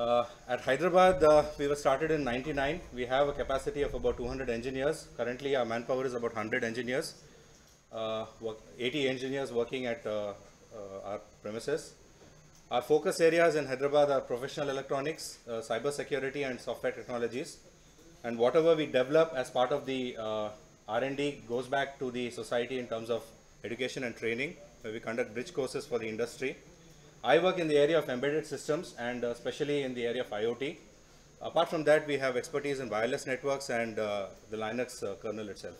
At Hyderabad, we were started in '99. We have a capacity of about 200 engineers. Currently, our manpower is about 100 engineers, 80 engineers working at our premises. Our focus areas in Hyderabad are professional electronics, cyber security, and software technologies. And whatever we develop as part of the R&D goes back to the society in terms of education and training, where we conduct bridge courses for the industry. I work in the area of embedded systems and especially in the area of IoT. Apart from that, we have expertise in wireless networks and the Linux kernel itself.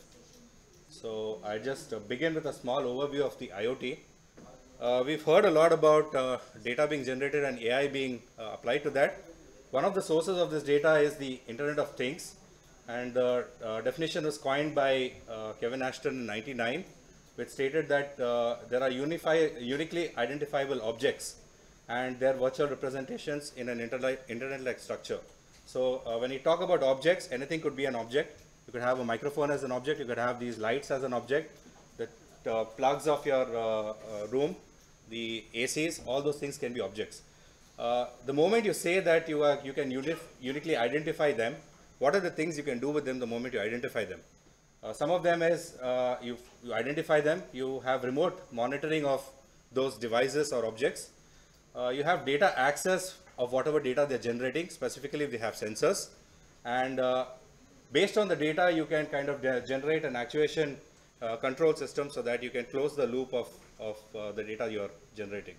So I just begin with a small overview of the IoT. We've heard a lot about data being generated and AI being applied to that. One of the sources of this data is the Internet of Things, and the definition was coined by Kevin Ashton in '99, which stated that there are uniquely identifiable objects and their virtual representations in an internet-like structure. So when you talk about objects, anything could be an object. You could have a microphone as an object, you could have these lights as an object, the plugs of your room, the ACs, all those things can be objects. The moment you say that you can uniquely identify them, what are the things you can do with them the moment you identify them? Some of them is you identify them, you have remote monitoring of those devices or objects. You have data access of whatever data they're generating, specifically if they have sensors. And based on the data, you can kind of generate an actuation control system so that you can close the loop of the data you're generating.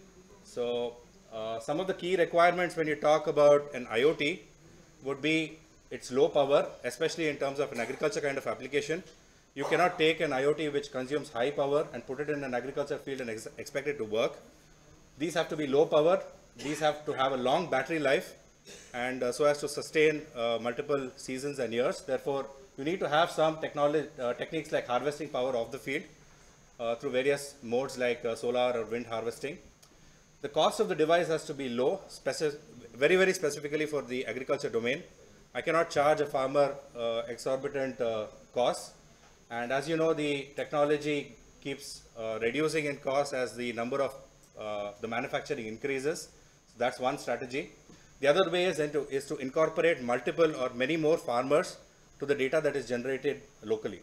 So some of the key requirements when you talk about an IoT would be it's low power, especially in terms of an agriculture kind of application. You cannot take an IoT which consumes high power and put it in an agriculture field and expect it to work. These have to be low power. These have to have a long battery life, and so as to sustain multiple seasons and years. Therefore, you need to have some techniques like harvesting power off the field through various modes like solar or wind harvesting. The cost of the device has to be low, very, very specifically for the agriculture domain. I cannot charge a farmer exorbitant costs. And as you know, the technology keeps reducing in cost as the number of the manufacturing increases. So that's one strategy. The other way is to incorporate multiple or many more farmers to the data that is generated locally.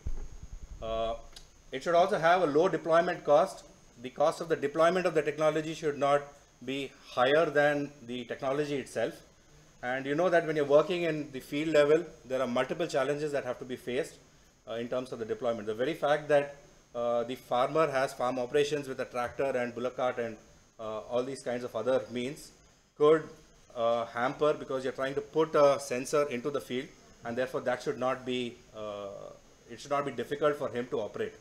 It should also have a low deployment cost. The cost of the deployment of the technology should not be higher than the technology itself. And you know that when you're working in the field level, there are multiple challenges that have to be faced in terms of the deployment. The very fact that the farmer has farm operations with a tractor and bullock cart and all these kinds of other means could hamper, because you're trying to put a sensor into the field, and therefore that should not be, it should not be difficult for him to operate.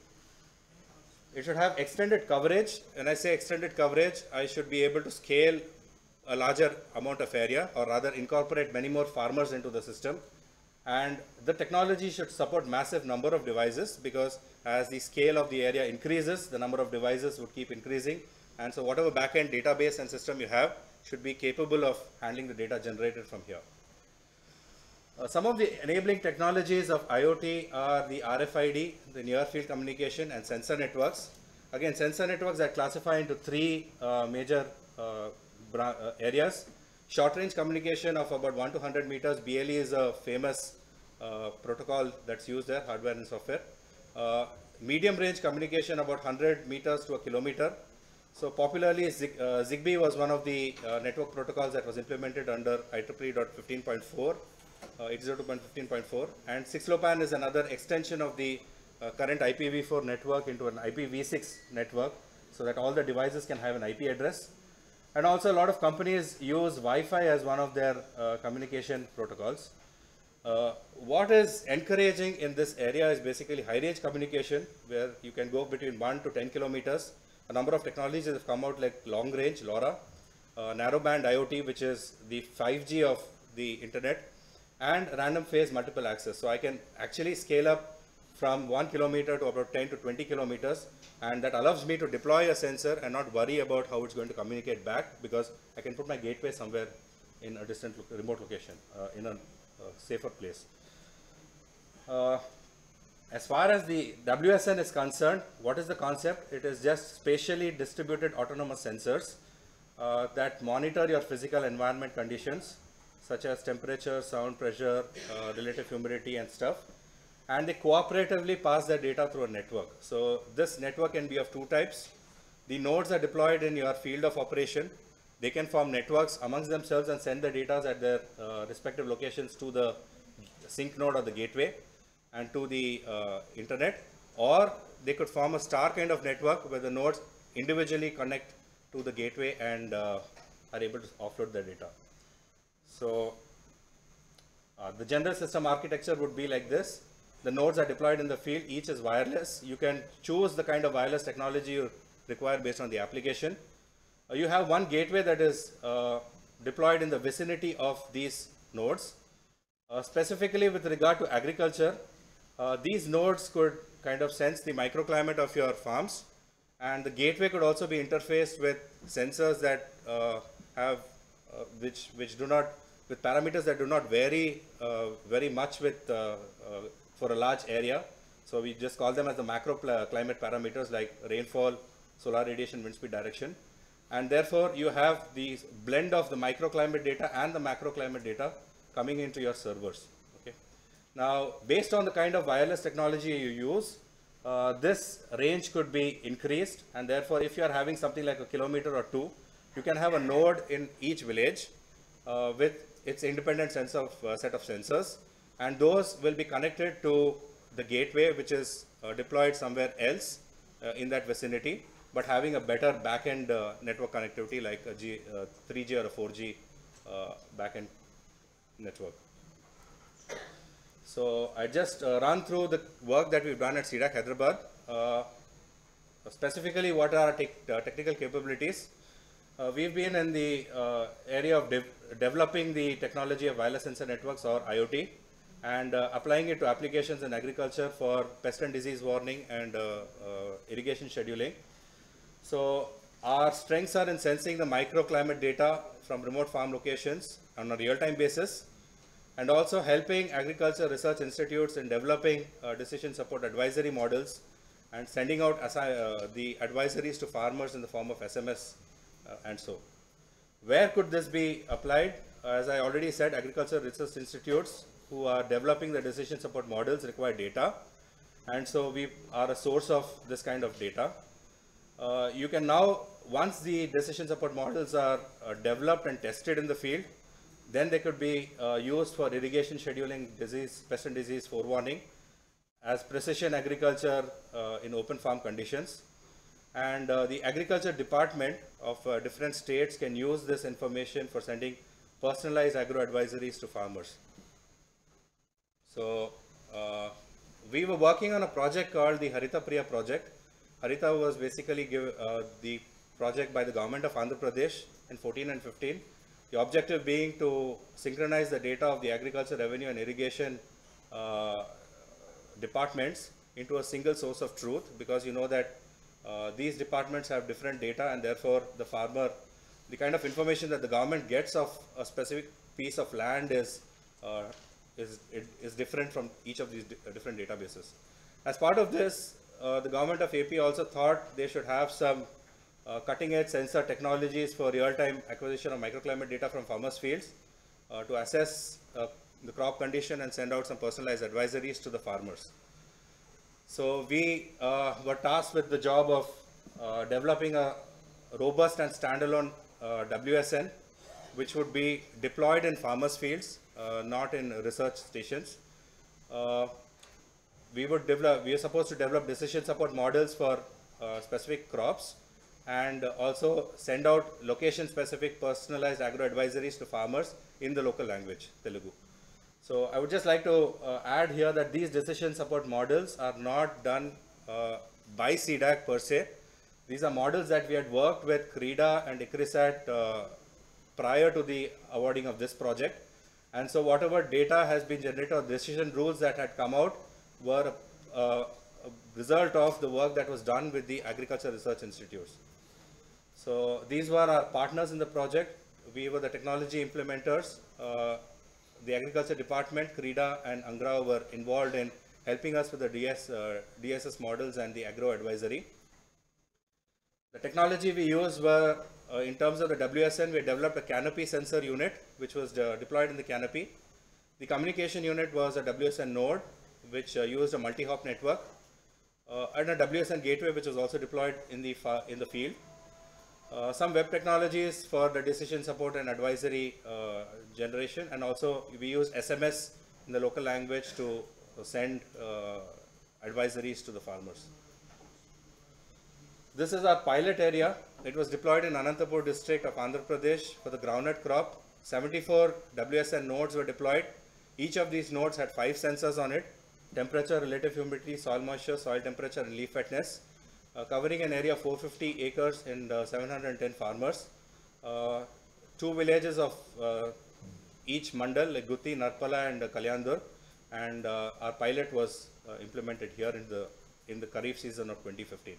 It should have extended coverage. When I say extended coverage, I should be able to scale a larger amount of area, or rather incorporate many more farmers into the system. And the technology should support massive number of devices, because as the scale of the area increases, the number of devices would keep increasing. And so whatever backend database and system you have should be capable of handling the data generated from here. Some of the enabling technologies of IoT are the RFID, the near field communication, and sensor networks. Again, sensor networks are classified into three major areas. Short range communication of about 1 to 100 meters. BLE is a famous protocol that's used there, hardware and software. Medium range communication about 100 meters to a kilometer. So popularly, ZigBee was one of the network protocols that was implemented under IEEE.15.4, 802.15.4, and 6LoWPAN is another extension of the current IPv4 network into an IPv6 network, so that all the devices can have an IP address. And also a lot of companies use Wi-Fi as one of their communication protocols. What is encouraging in this area is basically high range communication, where you can go between 1 to 10 kilometers. A number of technologies have come out like long range, LoRa, narrowband IoT, which is the 5G of the internet, and random phase multiple access. So I can actually scale up from 1 kilometer to about 10 to 20 kilometers, and that allows me to deploy a sensor and not worry about how it's going to communicate back, because I can put my gateway somewhere in a distant remote location, in a safer place. As far as the WSN is concerned, what is the concept? It is just spatially distributed autonomous sensors. that monitor your physical environment conditions, such as temperature, sound, pressure, relative humidity and stuff. And they cooperatively pass their data through a network. So this network can be of two types. The nodes are deployed in your field of operation. They can form networks amongst themselves and send the data at their respective locations to the sync node or the gateway and to the internet. Or they could form a star kind of network where the nodes individually connect to the gateway and are able to offload the data. So the general system architecture would be like this. The nodes are deployed in the field, each is wireless. You can choose the kind of wireless technology you require based on the application. You have one gateway that is deployed in the vicinity of these nodes. Specifically with regard to agriculture, these nodes could kind of sense the microclimate of your farms, and the gateway could also be interfaced with sensors that which do not, with parameters that do not vary very much with for a large area. So we just call them as the macro climate parameters like rainfall, solar radiation, wind speed, direction. And therefore you have the blend of the microclimate data and the macroclimate data coming into your servers. Okay. Now, based on the kind of wireless technology you use, this range could be increased, and therefore if you are having something like a kilometer or two, you can have a node in each village with its independent set of sensors, and those will be connected to the gateway, which is deployed somewhere else in that vicinity, but having a better backend network connectivity like a 3G or a 4G backend network. So I just run through the work that we've done at C-DAC Hyderabad. Specifically, what are our technical capabilities? We've been in the area of developing the technology of wireless sensor networks, or IoT, and applying it to applications in agriculture for pest and disease warning and irrigation scheduling. So our strengths are in sensing the microclimate data from remote farm locations on a real-time basis, and also helping agriculture research institutes in developing decision support advisory models and sending out the advisories to farmers in the form of SMS and so. Where could this be applied? As I already said, agriculture research institutes who are developing the decision support models require data, and so we are a source of this kind of data. You can now, once the decision support models are developed and tested in the field, then they could be used for irrigation scheduling, pest and disease forewarning, as precision agriculture in open farm conditions. And the agriculture department of different states can use this information for sending personalized agro advisories to farmers. So we were working on a project called the Harita Priya project. Harita was basically the project by the government of Andhra Pradesh in 14 and 15. The objective being to synchronize the data of the agriculture, revenue and irrigation departments into a single source of truth, because you know that these departments have different data, and therefore the farmer, the kind of information that the government gets of a specific piece of land is different from each of these different databases. As part of this, the government of AP also thought they should have some cutting-edge sensor technologies for real-time acquisition of microclimate data from farmers' fields to assess the crop condition and send out some personalized advisories to the farmers. So we were tasked with the job of developing a robust and standalone WSN, which would be deployed in farmers' fields, not in research stations. We are supposed to develop decision support models for specific crops, and also send out location-specific personalized agro advisories to farmers in the local language, Telugu. So I would just like to add here that these decision support models are not done by C-DAC per se. These are models that we had worked with CREDA and ICRISAT prior to the awarding of this project. And so whatever data has been generated, or decision rules that had come out, were a result of the work that was done with the agriculture research institutes. So these were our partners in the project. We were the technology implementers. The agriculture department, CREDA and ANGRA were involved in helping us with the DSS models and the agro advisory. The technology we used were In terms of the WSN, we developed a canopy sensor unit, which was deployed in the canopy. The communication unit was a WSN node, which used a multi-hop network, and a WSN gateway, which was also deployed in the field. Some web technologies for the decision support and advisory generation, and also we use SMS in the local language to send advisories to the farmers. This is our pilot area. It was deployed in Anantapur district of Andhra Pradesh for the groundnut crop. 74 WSN nodes were deployed. Each of these nodes had 5 sensors on it: temperature, relative humidity, soil moisture, soil temperature, and leaf wetness, covering an area of 450 acres and 710 farmers. 2 villages of each mandal, like Gutti, Narpala, and Kalyandur, and our pilot was implemented here in the Kharif season of 2015.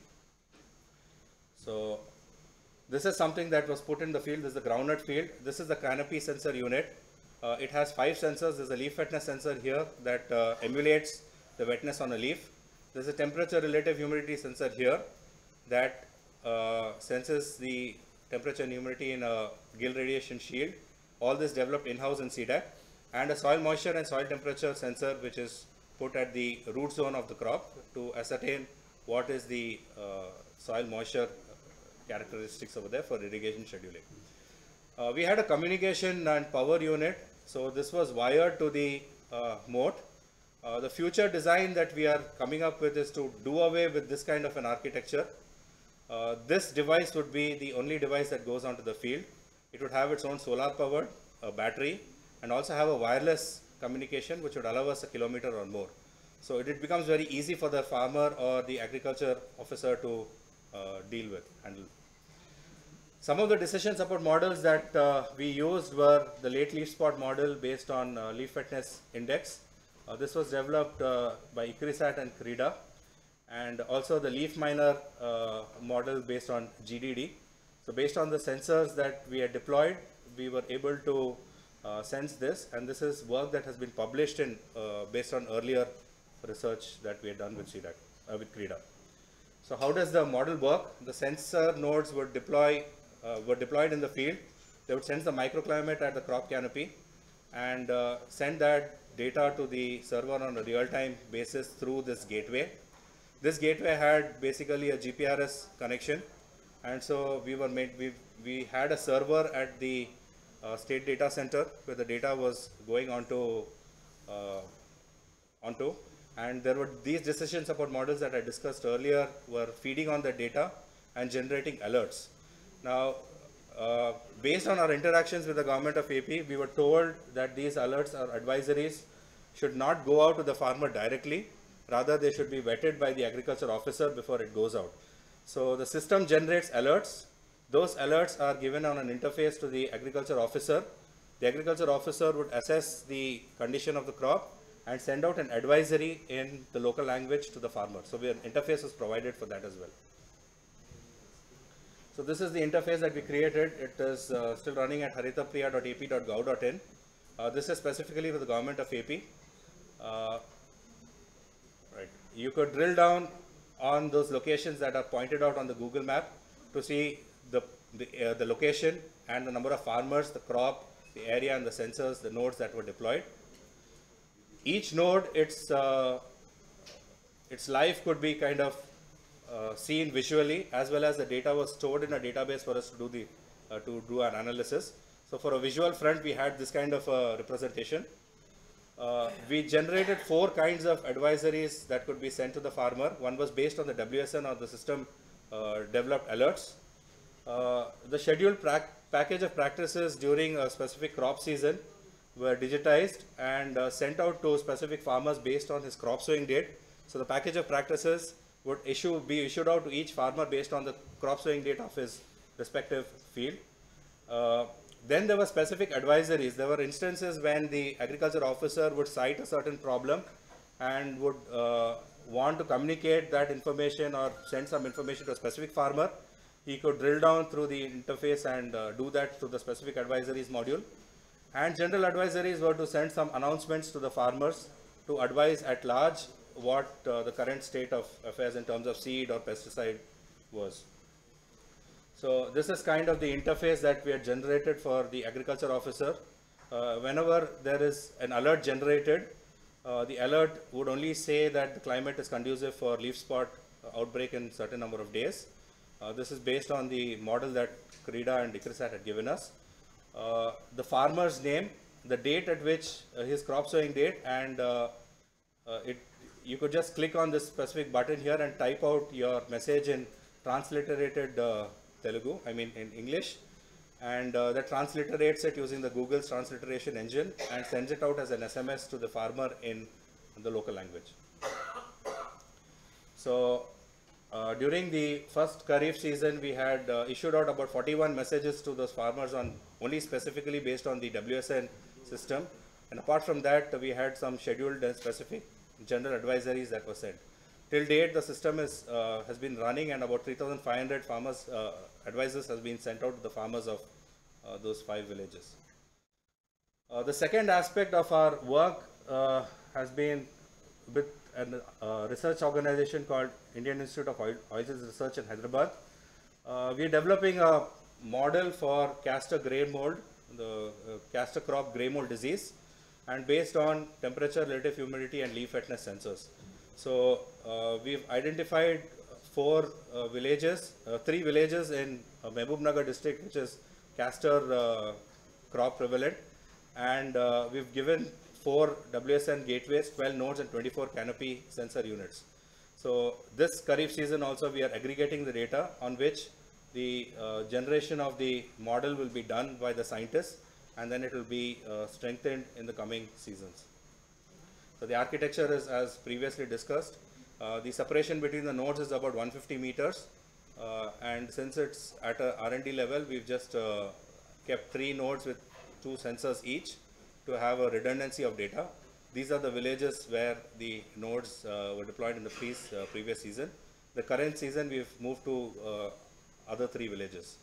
So this is something that was put in the field. This is the groundnut field. This is the canopy sensor unit. It has 5 sensors. There's a leaf wetness sensor here that emulates the wetness on a leaf. There's a temperature relative humidity sensor here that senses the temperature and humidity in a gill radiation shield. All this developed in-house in CDAC. And a soil moisture and soil temperature sensor, which is put at the root zone of the crop to ascertain what is the soil moisture characteristics over there for irrigation scheduling. We had a communication and power unit. So this was wired to the moat. The future design that we are coming up with is to do away with this kind of an architecture. This device would be the only device that goes onto the field. It would have its own solar powered battery, and also have a wireless communication which would allow us 1 kilometer or more. So it becomes very easy for the farmer or the agriculture officer to handle. Some of the decision support models that we used were the late leaf spot model based on leaf wetness index. This was developed by ICRISAT and CREDA, and also the leaf miner model based on GDD. So based on the sensors that we had deployed, we were able to sense this, and this is work that has been published in based on earlier research that we had done with CDAC, with CREDA. So how does the model work? The sensor nodes were deployed in the field. They would sense the microclimate at the crop canopy and send that data to the server on a real-time basis through this gateway. This gateway had basically a GPRS connection, and so we had a server at the state data center where the data was going onto, and there were these decision support models that I discussed earlier were feeding on the data and generating alerts. Now, based on our interactions with the government of AP, we were told that these alerts or advisories should not go out to the farmer directly. Rather, they should be vetted by the agriculture officer before it goes out. So the system generates alerts. Those alerts are given on an interface to the agriculture officer. The agriculture officer would assess the condition of the crop and send out an advisory in the local language to the farmer. So an interface is provided for that as well. So this is the interface that we created. It is still running at haritapriya.ap.gov.in. This is specifically for the government of AP. Right. You could drill down on those locations that are pointed out on the Google map to see the location and the number of farmers, the crop, the area, and the sensors, the nodes that were deployed. Each node, its life could be kind of seen visually, as well as the data was stored in a database for us to do an analysis. So for a visual front, we had this kind of representation. We generated 4 kinds of advisories that could be sent to the farmer. One was based on the WSN or the system developed alerts. The scheduled package of practices during a specific crop season were digitized and sent out to specific farmers based on his crop sowing date. So the package of practices would be issued out to each farmer based on the crop sowing date of his respective field. Then there were specific advisories. There were instances when the agriculture officer would cite a certain problem and would want to communicate that information or send some information to a specific farmer. He could drill down through the interface and do that through the specific advisories module. And general advisories were to send some announcements to the farmers to advise at large what the current state of affairs in terms of seed or pesticide was. So this is kind of the interface that we had generated for the agriculture officer. Whenever there is an alert generated, the alert would only say that the climate is conducive for leaf spot outbreak in certain number of days. This is based on the model that CREDA and ICRISAT had given us. The farmer's name, the date at which his crop sowing date, and you could just click on this specific button here and type out your message in transliterated Telugu, I mean in English, and that transliterates it using the Google's transliteration engine and sends it out as an SMS to the farmer in the local language. So during the first Kharif season, we had issued out about 41 messages to those farmers on only specifically based on the WSN system. And apart from that, we had some scheduled and specific general advisories that were sent. Till date, the system is, has been running, and about 3,500 farmers advices has been sent out to the farmers of those 5 villages. The second aspect of our work has been with a research organization called Indian Institute of Oilseeds Research in Hyderabad. We are developing a model for castor grain mold, the castor crop grain mold disease, and based on temperature, relative humidity, and leaf wetness sensors. So we've identified 4 villages, 3 villages in Mehbubnagar district, which is castor crop prevalent, and we've given 4 WSN gateways, 12 nodes, and 24 canopy sensor units. So this Kharif season also we are aggregating the data on which the generation of the model will be done by the scientists, and then it will be strengthened in the coming seasons. So the architecture is as previously discussed. The separation between the nodes is about 150 meters, and since it's at a R&D level, we've just kept 3 nodes with 2 sensors each to have a redundancy of data. These are the villages where the nodes were deployed in the previous season. The current season we've moved to other 3 villages.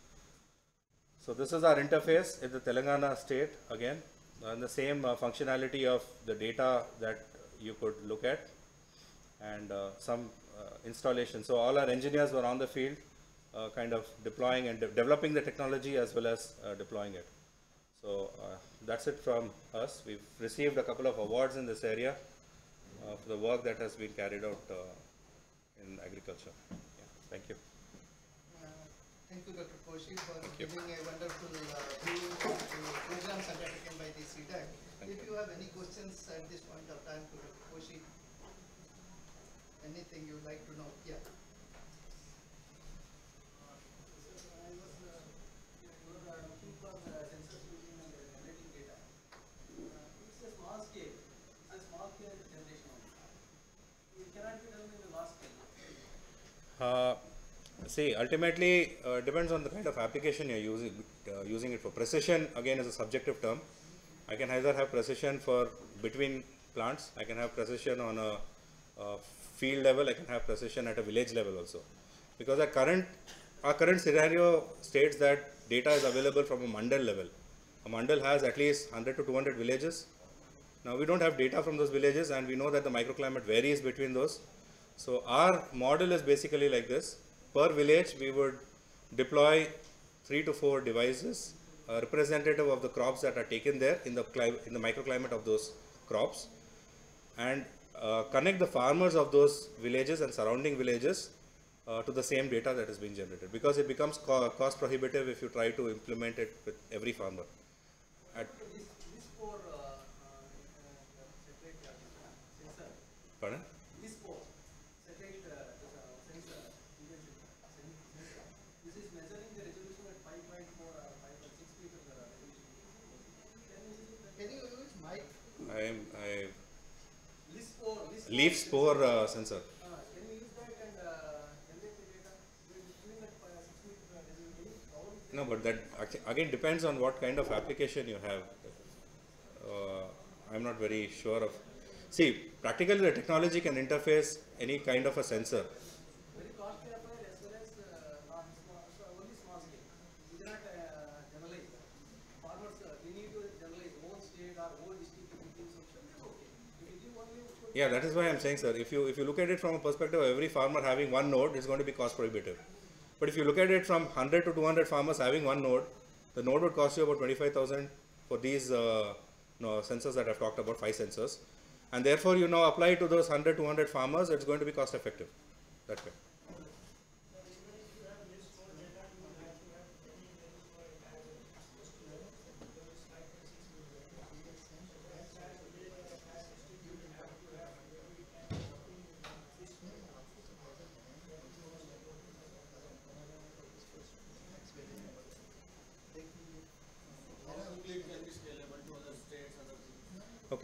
So this is our interface in the Telangana state again, and the same functionality of the data that you could look at, and some installation. So all our engineers were on the field kind of deploying and developing the technology as well as deploying it. So that's it from us. We've received a couple of awards in this area for the work that has been carried out in agriculture. Yeah, thank you. Thank you, Dr. Koshi, for giving a wonderful view of the programs undertaken by the CDAC. If you have any questions at this point of time to Dr. Koshi, anything you would like to know? Yeah. See, ultimately, depends on the kind of application you're using it for. Precision, again, is a subjective term. I can either have precision for between plants, I can have precision on a field level, I can have precision at a village level also. Because our current scenario states that data is available from a mandal level. A mandal has at least 100 to 200 villages. Now, we don't have data from those villages, and we know that the microclimate varies between those. So our model is basically like this. Per village, we would deploy 3 to 4 devices representative of the crops that are taken there in the microclimate of those crops, and connect the farmers of those villages and surrounding villages to the same data that is being generated, because it becomes cost prohibitive if you try to implement it with every farmer. Pardon? Leaf spore sensor. Can you use that and generate the data? No, but that again depends on what kind of application you have. I'm not very sure of. See, practically the technology can interface any kind of a sensor. Very costly affair as well as only small scale. You cannot generalize. Farmers, we need to generalize whole state or whole district. Yeah, that is why I'm saying, sir, if you look at it from a perspective of every farmer having one node, it's going to be cost prohibitive. But if you look at it from 100 to 200 farmers having one node, the node would cost you about 25,000 for these sensors that I've talked about, 5 sensors. And therefore, you now apply to those 100 to 200 farmers, it's going to be cost effective that way. Okay.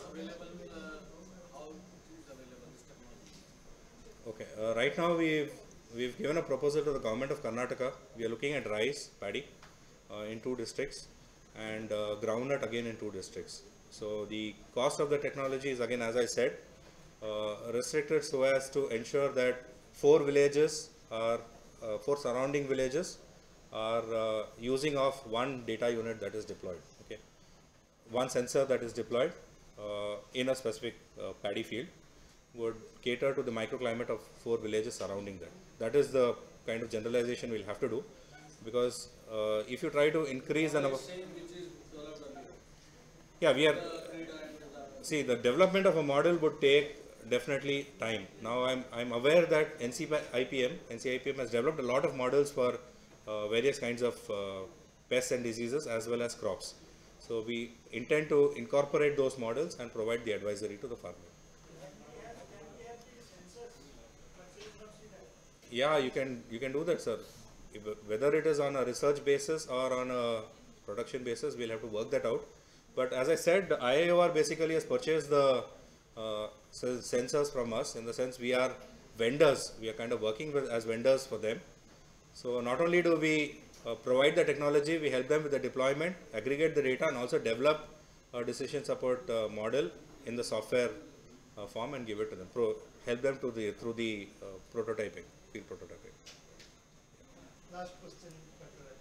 Right now we've given a proposal to the government of Karnataka. We are looking at rice, paddy, in 2 districts, and groundnut again in 2 districts. So the cost of the technology is, again, as I said, restricted so as to ensure that 4 villages are 4 surrounding villages are using of 1 data unit that is deployed. Okay, 1 sensor that is deployed in a specific paddy field would cater to the microclimate of 4 villages surrounding that. That is the kind of generalization we'll have to do, because if you try to increase the number, yeah, we are, see, the development of a model would take definitely time. Now I'm aware that NCIPM has developed a lot of models for various kinds of pests and diseases as well as crops. So we intend to incorporate those models and provide the advisory to the farmer. Yeah, you can do that, sir. Whether it is on a research basis or on a production basis, we'll have to work that out. But as I said, IIOR basically has purchased the sensors from us, in the sense we are vendors. We are kind of working as vendors for them. So not only do we provide the technology, we help them with the deployment, aggregate the data, and also develop a decision support model in the software form and give it to them. Help them through the prototyping, field prototyping. Last question, Dr.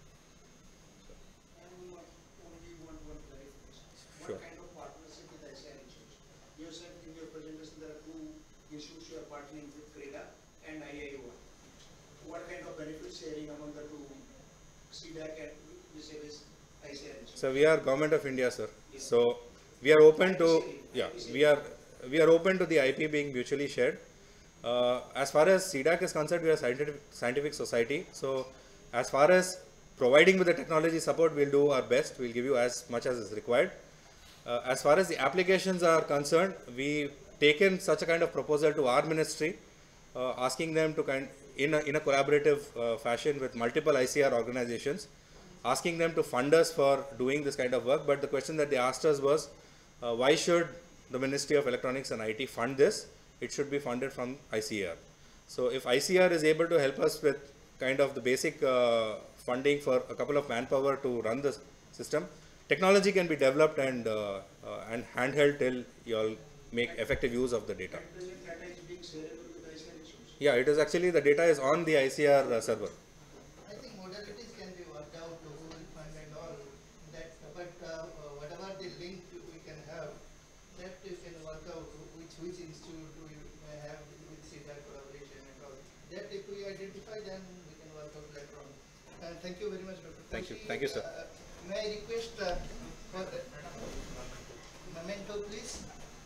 Sure. What kind of partnership with ICAR issues? You said in your presentation there are 2 issues you are partnering with CREDA and IIOR. What kind of benefit sharing among the 2, CDAC and this ICAR issues? So we are Government of India, sir. Yes. So we are open to, yeah, we are open to the IP being mutually shared. As far as CDAC is concerned, we are scientific society. So as far as providing with the technology support, we'll do our best. We'll give you as much as is required. As far as the applications are concerned, we've taken such a kind of proposal to our ministry, asking them to in a collaborative fashion with multiple ICR organizations, asking them to fund us for doing this kind of work. But the question that they asked us was, why should the Ministry of Electronics and IT fund this? It should be funded from ICAR. So if ICAR is able to help us with kind of the basic funding for a couple of manpower to run the system, technology can be developed and handheld till you all make effective use of the data. Data is being shareable with ICAR issues? Yeah, it is actually, the data is on the ICAR server. I think modalities can be worked out, the whole fund and all that, but whatever the link we can have, that you can work out which institute we may have with CDAC collaboration and all. That if we identify, then we can work out later on. And thank you very much, Dr. Thank you. Koshi. Thank you, sir. May I request for memento, please?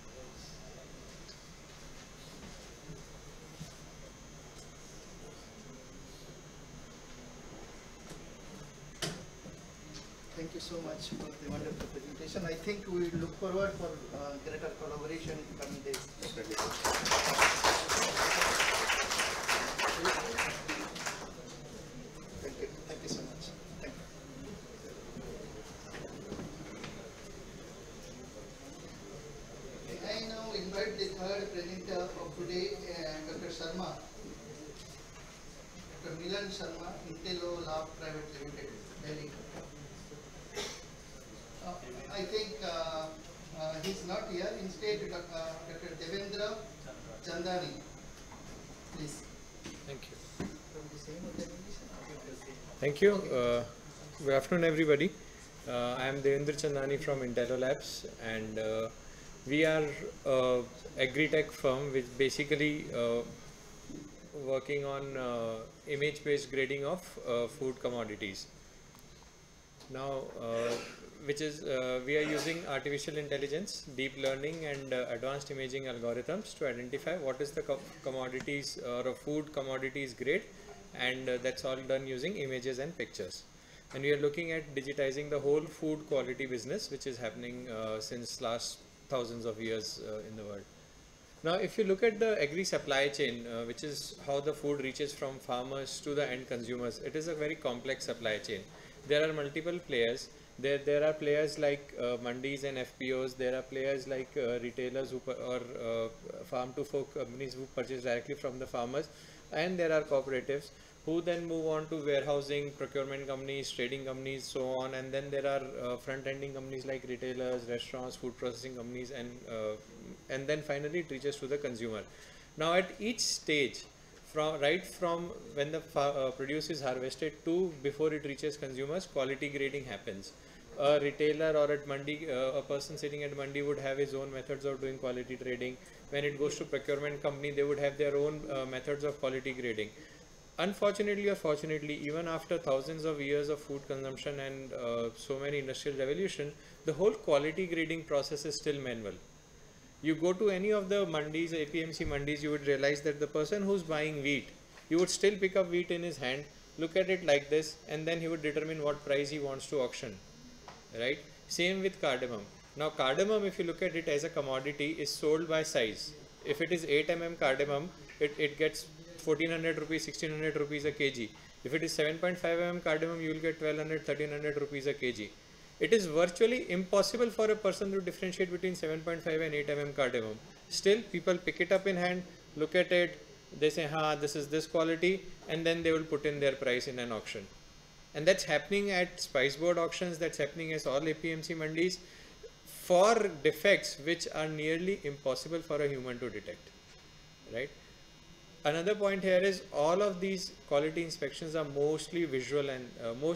Thank you so much for the wonderful presentation. I think we look forward for greater collaboration in coming days. Thank you. Thank you so much. Thank you. I now invite the third presenter of today, Dr. Sharma. Dr. Milan Sharma, Intello Lab Private Limited, Delhi. I think he's not here. Instead, Dr. Devendra Chandani, please. Thank you. From the same organization. Thank you. Good afternoon, everybody. I am Devendra Chandani from Intello Labs, and we are a agri-tech firm which basically working on image-based grading of food commodities. Now, we are using artificial intelligence, deep learning, and advanced imaging algorithms to identify what is the commodities or a food commodities grade, and that's all done using images and pictures. And we are looking at digitizing the whole food quality business, which is happening since last thousands of years in the world. Now, if you look at the agri supply chain, which is how the food reaches from farmers to the end consumers, it is a very complex supply chain. There are multiple players. There are players like mandis and FPOs. There are players like retailers or farm to fork companies who purchase directly from the farmers, and there are cooperatives who then move on to warehousing, procurement companies, trading companies, so on. And then there are front-ending companies like retailers, restaurants, food processing companies, and then finally it reaches to the consumer. Now, at each stage, right from when the produce is harvested to before it reaches consumers, quality grading happens. A retailer or at mandi, a person sitting at mandi would have his own methods of doing quality trading. When it goes to procurement company, they would have their own methods of quality grading. Unfortunately or fortunately, even after thousands of years of food consumption and so many industrial revolution, the whole quality grading process is still manual. You go to any of the mandis, APMC mandis, you would realize that the person who's buying wheat, he would still pick up wheat in his hand, look at it like this, and then he would determine what price he wants to auction, right? Same with cardamom. Now, cardamom, if you look at it as a commodity, is sold by size. If it is 8 mm cardamom, it gets 1400 rupees, 1600 rupees a kg. If it is 7.5 mm cardamom, you will get 1200, 1300 rupees a kg. It is virtually impossible for a person to differentiate between 7.5 and 8 mm cardamom. Still, people pick it up in hand, look at it, they say, ha, this is this quality, and then they will put in their price in an auction. And that's happening at spice board auctions, that's happening as all APMC mandis for defects which are nearly impossible for a human to detect, right? Another point here is all of these quality inspections are mostly visual and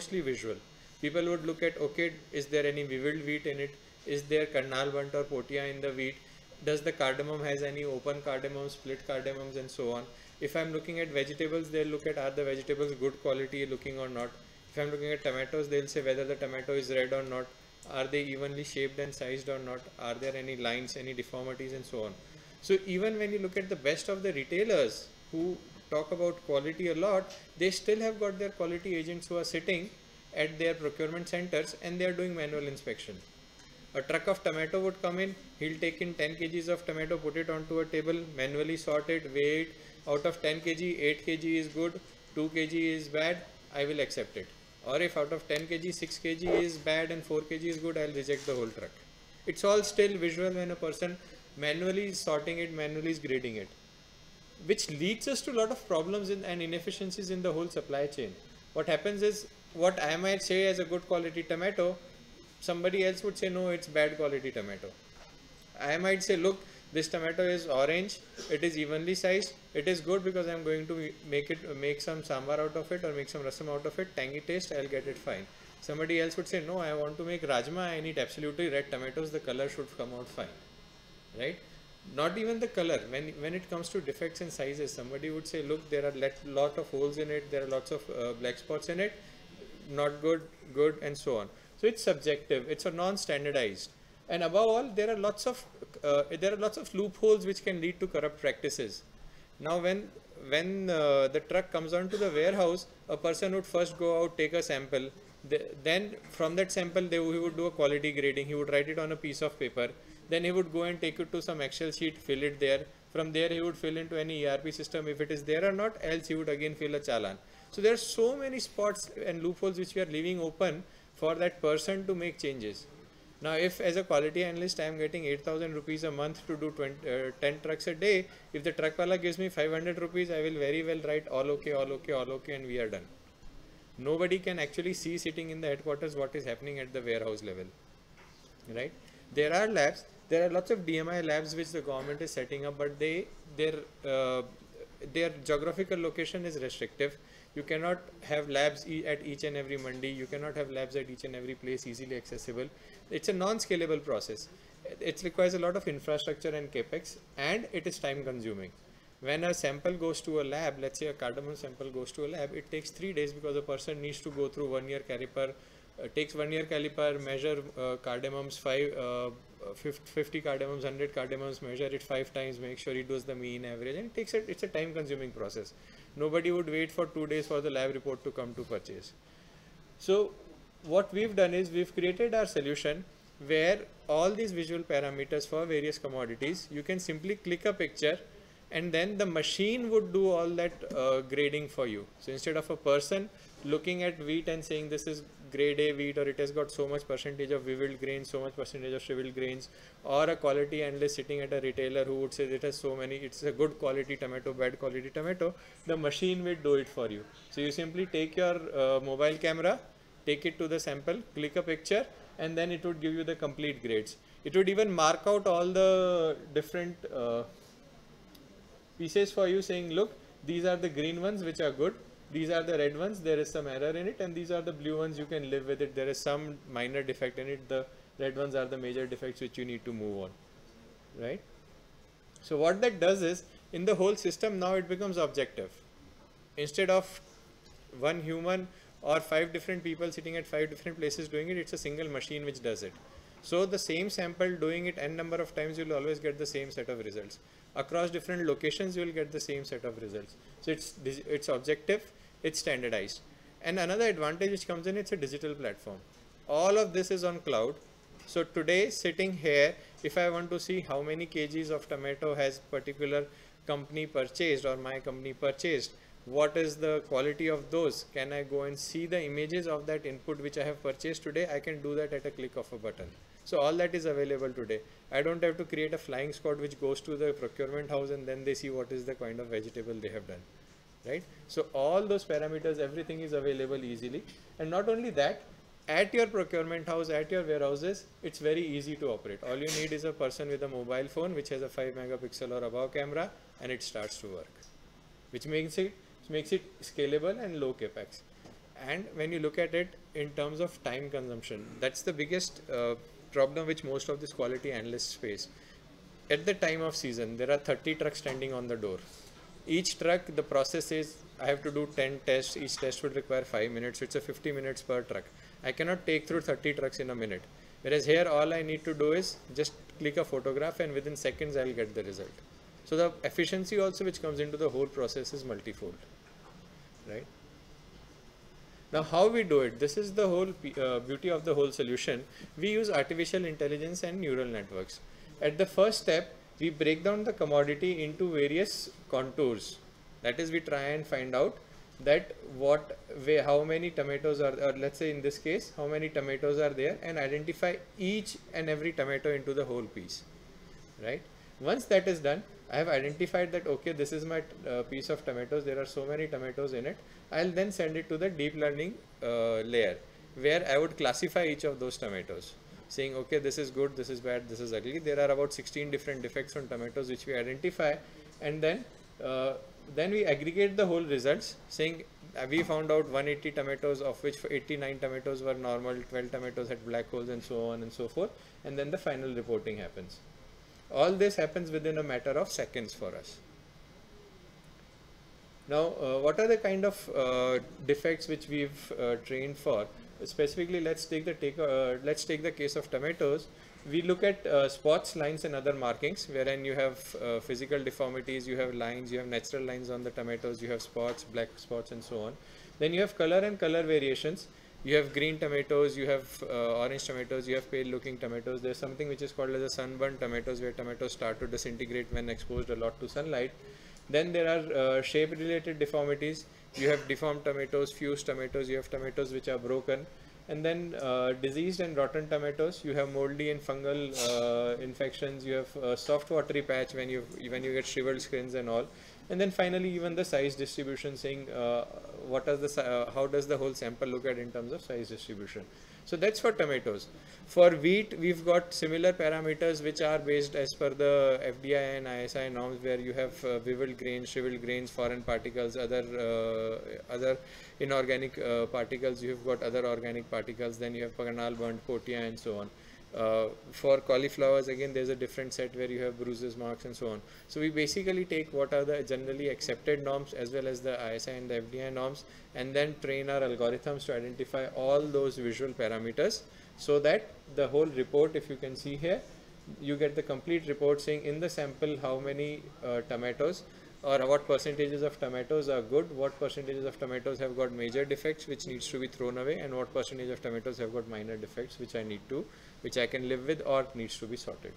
People would look at, okay, is there any vivid wheat in it? Is there karnal bunt or potia in the wheat? Does the cardamom has any open cardamom, split cardamoms, and so on? If I'm looking at vegetables, they'll look at are the vegetables good quality looking or not. If I'm looking at tomatoes, they'll say whether the tomato is red or not. Are they evenly shaped and sized or not? Are there any lines, any deformities, and so on? So even when you look at the best of the retailers who talk about quality a lot, they still have got their quality agents who are sitting at their procurement centers and they are doing manual inspection. A truck of tomato would come in, he'll take in 10 kgs of tomato, put it onto a table, manually sort it, weigh it. Out of 10 kg, 8 kg is good, 2 kg is bad, I will accept it. Or if out of 10 kg, 6 kg is bad and 4 kg is good, I'll reject the whole truck. It's all still visual when a person manually is sorting it, manually is grading it, which leads us to a lot of problems and inefficiencies in the whole supply chain. What happens is, what I might say as a good quality tomato, somebody else would say, no, it's bad quality tomato. I might say, look, this tomato is orange, it is evenly sized, it is good because I'm going to make some sambar out of it or make some rasam out of it, tangy taste, I'll get it fine. Somebody else would say, no, I want to make rajma, I need absolutely red tomatoes, the color should come out fine, right? Not even the color. When it comes to defects and sizes, somebody would say, look, there are lot of holes in it, there are lots of black spots in it, not good, good, and so on. So it's subjective, it's a non-standardized, and above all, there are lots of loopholes which can lead to corrupt practices. Now, when the truck comes onto the warehouse, a person would first go out, take a sample. Then from that sample, he would do a quality grading. He would write it on a piece of paper. Then he would go and take it to some Excel sheet, fill it there. From there, he would fill into any ERP system if it is there or not, else he would again fill a challan. So there are so many spots and loopholes which we are leaving open for that person to make changes. Now, if as a quality analyst I am getting 8,000 rupees a month to do 10 trucks a day, if the truck wala gives me 500 rupees, I will very well write all okay, all okay, all okay, and we are done. Nobody can actually see sitting in the headquarters what is happening at the warehouse level, right? There are labs, there are lots of DMI labs which the government is setting up, but their geographical location is restrictive. You cannot have labs at each and every mandi. You cannot have labs at each and every place easily accessible. It's a non-scalable process. It requires a lot of infrastructure and capex, and it is time consuming. When a sample goes to a lab, let's say a cardamom sample goes to a lab, it takes 3 days because the person needs to go through vernier caliper, takes vernier caliper, measure cardamoms, 50 cardamoms, 100 cardamoms, measure it 5 times, make sure he does the mean average, and it's a time consuming process. Nobody would wait for 2 days for the lab report to come to purchase. So what we've done is we've created our solution where all these visual parameters for various commodities, you can simply click a picture and then the machine would do all that grading for you. So instead of a person looking at wheat and saying this is grade A wheat, or it has got so much percentage of beveled grains, so much percentage of shriveled grains, or a quality analyst sitting at a retailer who would say it has so many, it's a good quality tomato, bad quality tomato, the machine will do it for you. So you simply take your mobile camera, take it to the sample, click a picture, and then it would give you the complete grades. It would even mark out all the different pieces for you, saying look, these are the green ones which are good, these are the red ones, there is some error in it, and these are the blue ones, you can live with it, there is some minor defect in it, the red ones are the major defects which you need to move on, right? So what that does is, in the whole system now it becomes objective. Instead of one human or 5 different people sitting at 5 different places doing it, it's a single machine which does it. So the same sample, doing it n number of times, you will always get the same set of results. Across different locations, you will get the same set of results. So it's objective, it's standardized. And another advantage which comes in, it's a digital platform. All of this is on cloud. So today, sitting here, if I want to see how many kgs of tomato has particular company purchased or my company purchased, what is the quality of those, can I go and see the images of that input which I have purchased today? I can do that at a click of a button. So all that is available today. I don't have to create a flying squad which goes to the procurement house and then they see what is the kind of vegetable they have done, right? So all those parameters, everything is available easily. And not only that, at your procurement house, at your warehouses, it's very easy to operate. All you need is a person with a mobile phone which has a 5 megapixel or above camera, and it starts to work, which makes it scalable and low capex. And when you look at it in terms of time consumption, that's the biggest problem which most of these quality analysts face. At the time of season, there are 30 trucks standing on the door. Each truck, the process is, I have to do 10 tests, each test would require 5 minutes, so it's a 50 minutes per truck. I cannot take through 30 trucks in a minute. Whereas here, all I need to do is just click a photograph and within seconds, I'll get the result. So the efficiency also which comes into the whole process is multifold, right? Now how we do it, this is the whole beauty of the whole solution. We use artificial intelligence and neural networks. At the first step, we break down the commodity into various contours. That is, we try and find out that how many tomatoes are, or let's say in this case, how many tomatoes are there, and identify each and every tomato into the whole piece, right? Once that is done, I have identified that, okay, this is my piece of tomatoes, there are so many tomatoes in it. I'll then send it to the deep learning layer, where I would classify each of those tomatoes, saying, okay, this is good, this is bad, this is ugly. There are about 16 different defects on tomatoes which we identify, and then we aggregate the whole results, saying we found out 180 tomatoes, of which 89 tomatoes were normal, 12 tomatoes had black holes, and so on and so forth, and then the final reporting happens. All this happens within a matter of seconds for us. Now, what are the kind of defects which we've trained for? Specifically, let's take the case of tomatoes. We look at spots, lines, and other markings, wherein you have physical deformities, you have lines, you have natural lines on the tomatoes, you have spots, black spots, and so on. Then you have color and color variations. You have green tomatoes, you have orange tomatoes, you have pale looking tomatoes. There's something which is called as a sunburned tomatoes, where tomatoes start to disintegrate when exposed a lot to sunlight. Then there are shape related deformities. You have deformed tomatoes, fused tomatoes, you have tomatoes which are broken. And then diseased and rotten tomatoes, you have moldy and fungal infections, you have soft watery patch when you get shriveled skins and all. And then finally, even the size distribution, saying how does the whole sample look at in terms of size distribution. So that's for tomatoes. For wheat, we've got similar parameters which are based as per the FDI and ISI norms, where you have beveled grains, shriveled grains, foreign particles, other inorganic particles. You've got other organic particles. Then you have canal burnt, potia, and so on. For cauliflowers, again, there's a different set where you have bruises, marks, and so on. So we basically take what are the generally accepted norms as well as the ISI and the FDI norms, and then train our algorithms to identify all those visual parameters, so that the whole report, if you can see here, you get the complete report saying in the sample how many tomatoes or what percentages of tomatoes are good, what percentages of tomatoes have got major defects which needs to be thrown away, and what percentage of tomatoes have got minor defects which I can live with or needs to be sorted.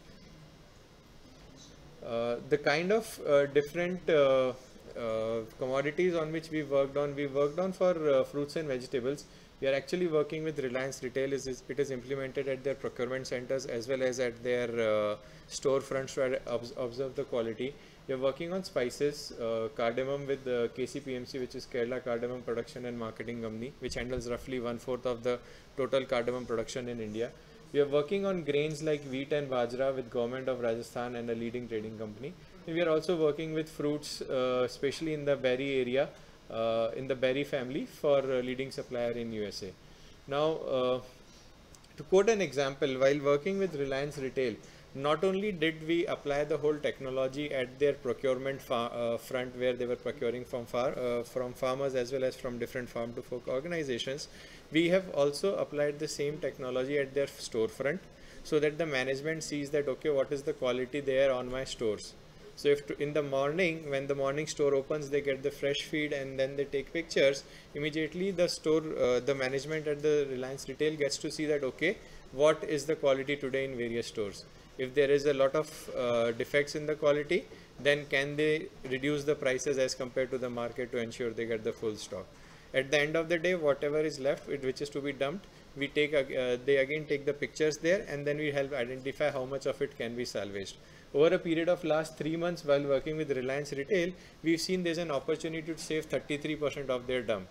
The kind of different commodities on which we worked on for fruits and vegetables. We are actually working with Reliance Retail. It is implemented at their procurement centers as well as at their storefronts to observe the quality. We are working on spices, cardamom with KCPMC, which is Kerala Cardamom Production and Marketing Company, which handles roughly 1/4 of the total cardamom production in India. We are working on grains like wheat and bajra with Government of Rajasthan and a leading trading company. We are also working with fruits, especially in the berry area, in the berry family, for a leading supplier in USA. Now, to quote an example, while working with Reliance Retail, not only did we apply the whole technology at their procurement front, where they were procuring from farmers as well as from different farm to fork organizations, we have also applied the same technology at their storefront, so that the management sees that, okay, what is the quality there on my stores. So if in the morning, when the morning store opens, they get the fresh feed and then they take pictures, immediately the store, the management at the Reliance Retail gets to see that, okay, what is the quality today in various stores. If there is a lot of defects in the quality, then can they reduce the prices as compared to the market to ensure they get the full stock. At the end of the day, whatever is left, which is to be dumped, we take they again take the pictures there, and then we help identify how much of it can be salvaged. Over a period of last 3 months, while working with Reliance Retail, we've seen there's an opportunity to save 33% of their dump.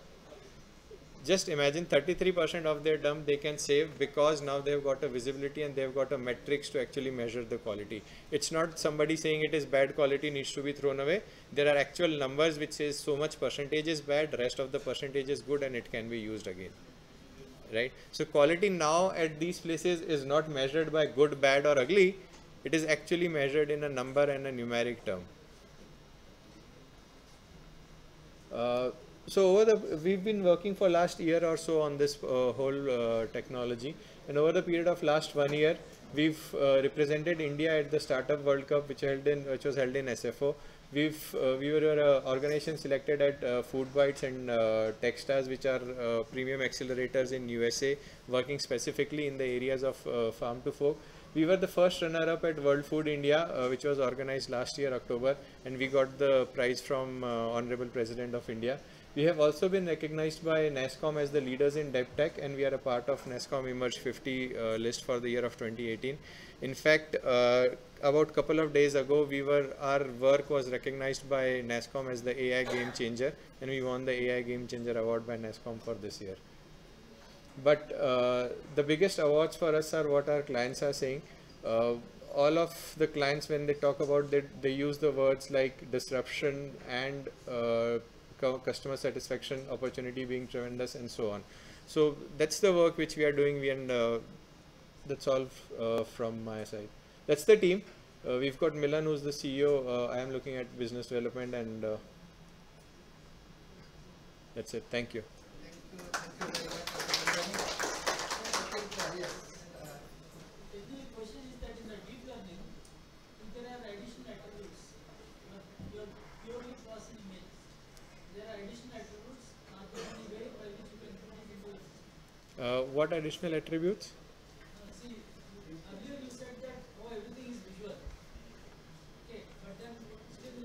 Just imagine 33% of their dump they can save, because now they've got a visibility and they've got a metrics to actually measure the quality. It's not somebody saying it is bad quality, needs to be thrown away. There are actual numbers which says so much percentage is bad, rest of the percentage is good, and it can be used again. Right? So quality now at these places is not measured by good, bad or ugly. It is actually measured in a number and a numeric term. So we've been working for last year or so on this whole technology, and over the period of last 1 year, we've represented India at the Startup World Cup, which was held in SFO. We were an organization selected at Food Bites and Techstars, which are premium accelerators in USA, working specifically in the areas of farm to fork. We were the first runner-up at World Food India, which was organized last year, October, and we got the prize from Honorable President of India. We have also been recognized by NASSCOM as the leaders in DevTech, and we are a part of NASSCOM Emerge 50 list for the year of 2018. In fact, about a couple of days ago, our work was recognized by NASSCOM as the AI Game Changer, and we won the AI Game Changer award by NASSCOM for this year. But the biggest awards for us are what our clients are saying. All of the clients, when they talk about that, they use the words like disruption and customer satisfaction, opportunity being tremendous, and so on. So that's the work which we are doing, and that's all from my side. That's the team. We've got Milan, who's the CEO. I am looking at business development, and that's it. Thank you. Thank you very much. Yes. The question is that in the deep learning, if there are additional attributes, you are purely processing image, there are additional attributes, are there any way by which you can put it into What additional attributes? see, earlier you said that, oh, everything is visual. Okay, but then still,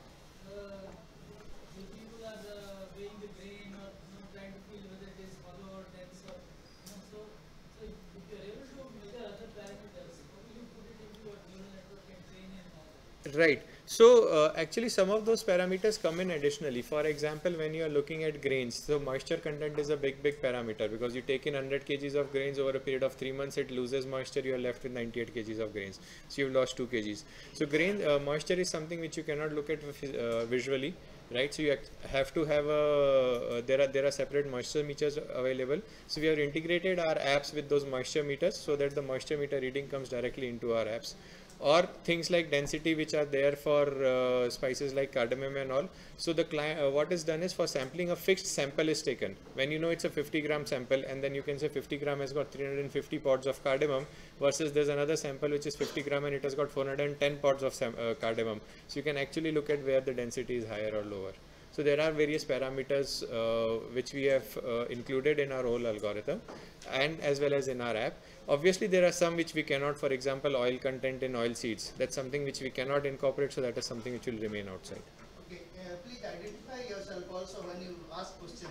the people are weighing the grain or trying to feel whether it is hollow or dense or, so if you are able to measure other parameters, how will you put it into your neural network and train and all that? Right. So actually some of those parameters come in additionally. For example, when you are looking at grains, so moisture content is a big parameter, because you take in 100 kgs of grains over a period of 3 months, it loses moisture, you are left with 98 kgs of grains. So you've lost 2 kgs. So moisture is something which you cannot look at visually. right? So you have to have a there are separate moisture meters available. So we have integrated our apps with those moisture meters so that the moisture meter reading comes directly into our apps. Or things like density, which are there for spices like cardamom and all. So the client, what is done is, for sampling, a fixed sample is taken. When you know it's a 50-gram sample, and then you can say 50 gram has got 350 pods of cardamom, versus there's another sample which is 50 gram and it has got 410 pods of cardamom. So you can actually look at where the density is higher or lower. So there are various parameters which we have included in our whole algorithm, and as well as in our app. Obviously there are some which we cannot, for example oil content in oil seeds. That's something which we cannot incorporate, so that is something which will remain outside. Okay, please identify yourself also when you ask question.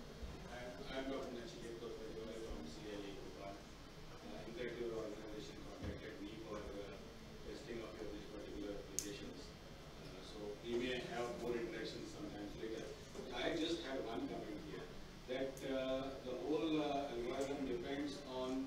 I'm Dr. Nachiket Kothari from CLE Bhopal. In fact, your organization contacted me for testing of these particular applications. So we may have more interactions sometimes later. I just had one comment here, that the whole algorithm depends on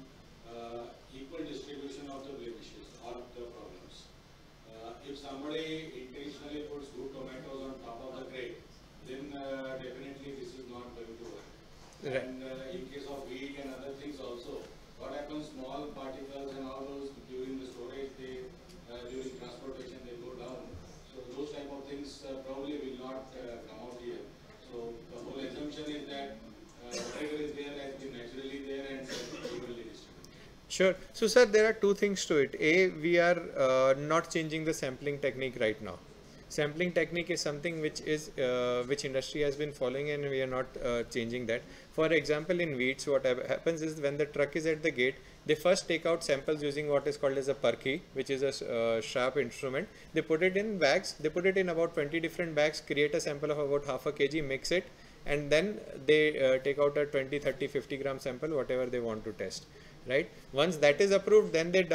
equal distribution of the blemishes or the problems. If somebody intentionally puts good tomatoes on top of the crate, then definitely this is not going to work. Right. And in case of wheat and other things also, what happens, small particles and all those during the storage, they during transportation they go down. So those type of things probably will not come out here. So the whole assumption is that whatever is there has been naturally there and evenly distributed. Sure. So sir, there are two things to it. A, we are not changing the sampling technique right now. Sampling technique is something which is which industry has been following, and we are not changing that. For example, in wheats, what happens is, when the truck is at the gate, they first take out samples using what is called as a perky, which is a sharp instrument. They put it in bags. They put it in about 20 different bags, create a sample of about half a kg, mix it, and then they take out a 20, 30, 50 gram sample, whatever they want to test. Right. Once that is approved, then they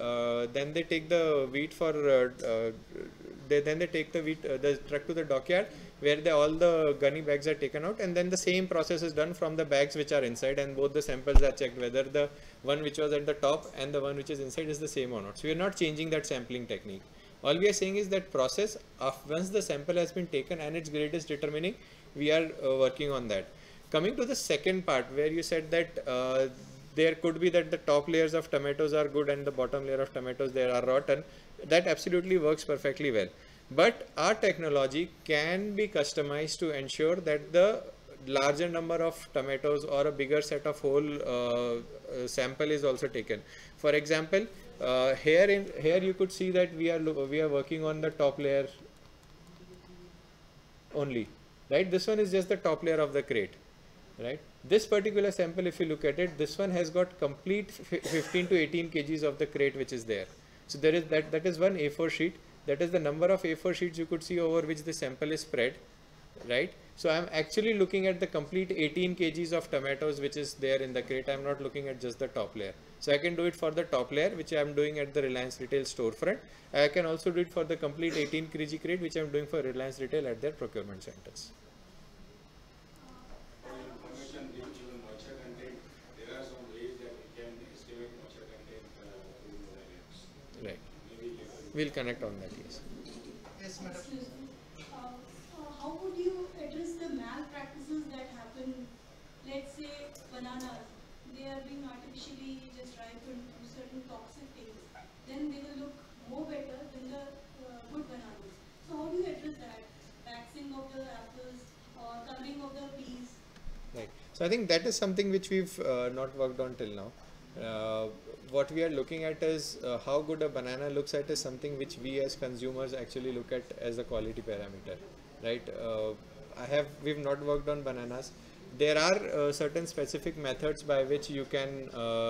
take the wheat for then they take the wheat the truck to the dockyard, where all the gunny bags are taken out, and then the same process is done from the bags which are inside, and both the samples are checked whether the one which was at the top and the one which is inside is the same or not. So we are not changing that sampling technique. All we are saying is that process of once the sample has been taken and its grade is determining, we are working on that. Coming to the second part, where you said that there could be that the top layers of tomatoes are good and the bottom layer of tomatoes there are rotten. That absolutely works perfectly well. But our technology can be customized to ensure that the larger number of tomatoes or a bigger set of whole sample is also taken. For example, here you could see that we are working on the top layer only, right? This one is just the top layer of the crate, right? This particular sample, if you look at it, this one has got complete 15 to 18 kgs of the crate which is there. So there is that is one A4 sheet. That is the number of A4 sheets you could see over which the sample is spread, right? So I'm actually looking at the complete 18 kgs of tomatoes which is there in the crate. I'm not looking at just the top layer. So I can do it for the top layer, which I'm doing at the Reliance Retail storefront. I can also do it for the complete 18 kg crate, which I'm doing for Reliance Retail at their procurement centers. Right. We'll connect on that, yes. Yes, madam. Excuse me. How would you address the malpractices that happen? Let's say bananas, they are being artificially just ripened to certain toxic things. Then they will look more better than the good bananas. So how do you address that? Waxing of the apples or coloring of the peas? Right. So I think that is something which we've not worked on till now. What we are looking at is how good a banana looks at is something which we as consumers actually look at as a quality parameter, right? We've not worked on bananas. There are certain specific methods by which you can,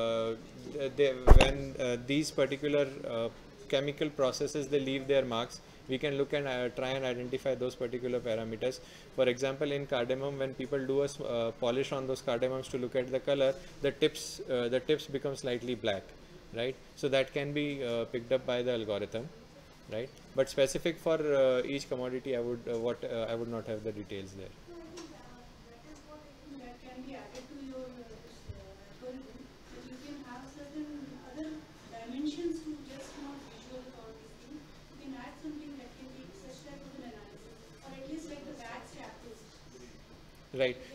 when these particular chemical processes, they leave their marks, we can look and try and identify those particular parameters. For example, in cardamom, when people do a polish on those cardamoms to look at the color, the tips become slightly black, right? So that can be picked up by the algorithm, right? But specific for each commodity, I would not have the details there. That can be added to your algorithm, but you can have certain other dimensions to just not visual or this thing. You can add something that can be such type of an analysis, or at least like the bag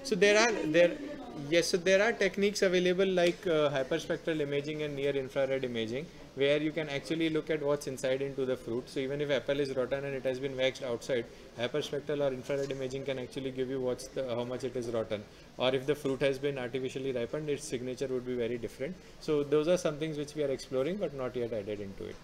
So there are techniques available like hyperspectral imaging and near infrared imaging, where you can actually look at what's inside into the fruit. So even if apple is rotten and it has been waxed outside, hyperspectral or infrared imaging can actually give you how much it is rotten. Or if the fruit has been artificially ripened, its signature would be very different. So those are some things which we are exploring but not yet added into it.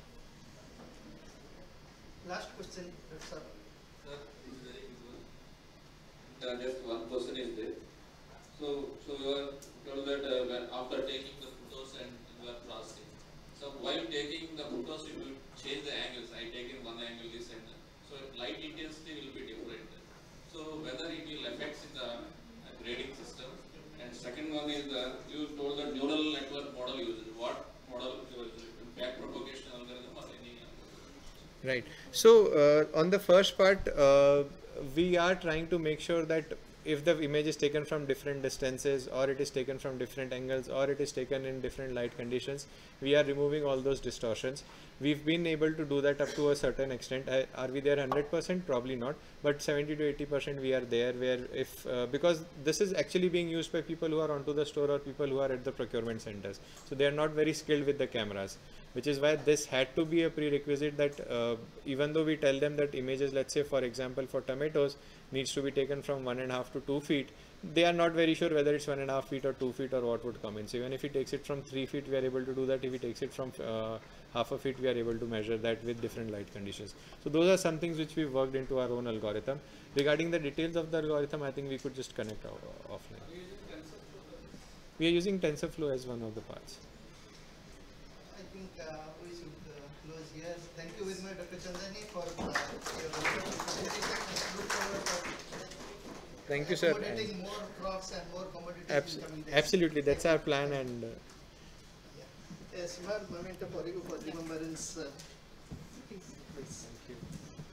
Last question, sir. Sir, this is very useful. Just one question is there. So you are told that when after taking the photos and you are processing. So while taking the photos, you will change the angles. I take in one angle this and that. So light intensity will be different. So whether it will affect in the grading system. And second one is you told the neural network model used. What model you used? Back propagation algorithm or any algorithm? Right. So on the first part, we are trying to make sure that if the image is taken from different distances, or it is taken from different angles, or it is taken in different light conditions, we are removing all those distortions. We've been able to do that up to a certain extent. Are we there 100%? Probably not, but 70 to 80% we are there, where if because this is actually being used by people who are onto the store or people who are at the procurement centers, so they are not very skilled with the cameras, which is why this had to be a prerequisite that even though we tell them that images, let's say for example for tomatoes, needs to be taken from 1.5 to 2 feet, they are not very sure whether it's 1.5 feet or 2 feet or what would come in. So even if he takes it from 3 feet, we are able to do that. If he takes it from half a feet, we are able to measure that with different light conditions. So those are some things which we worked into our own algorithm. Regarding the details of the algorithm, I think we could just connect offline. We are using TensorFlow as one of the parts. I think we should close here. Thank you very much, Dr. Chandani, for your presentation. Look forward for Thank you, sir. accommodating more crops and more commodities in coming days. Absolutely, that's our plan. And A small memento for you for remembrance. Please. thank you.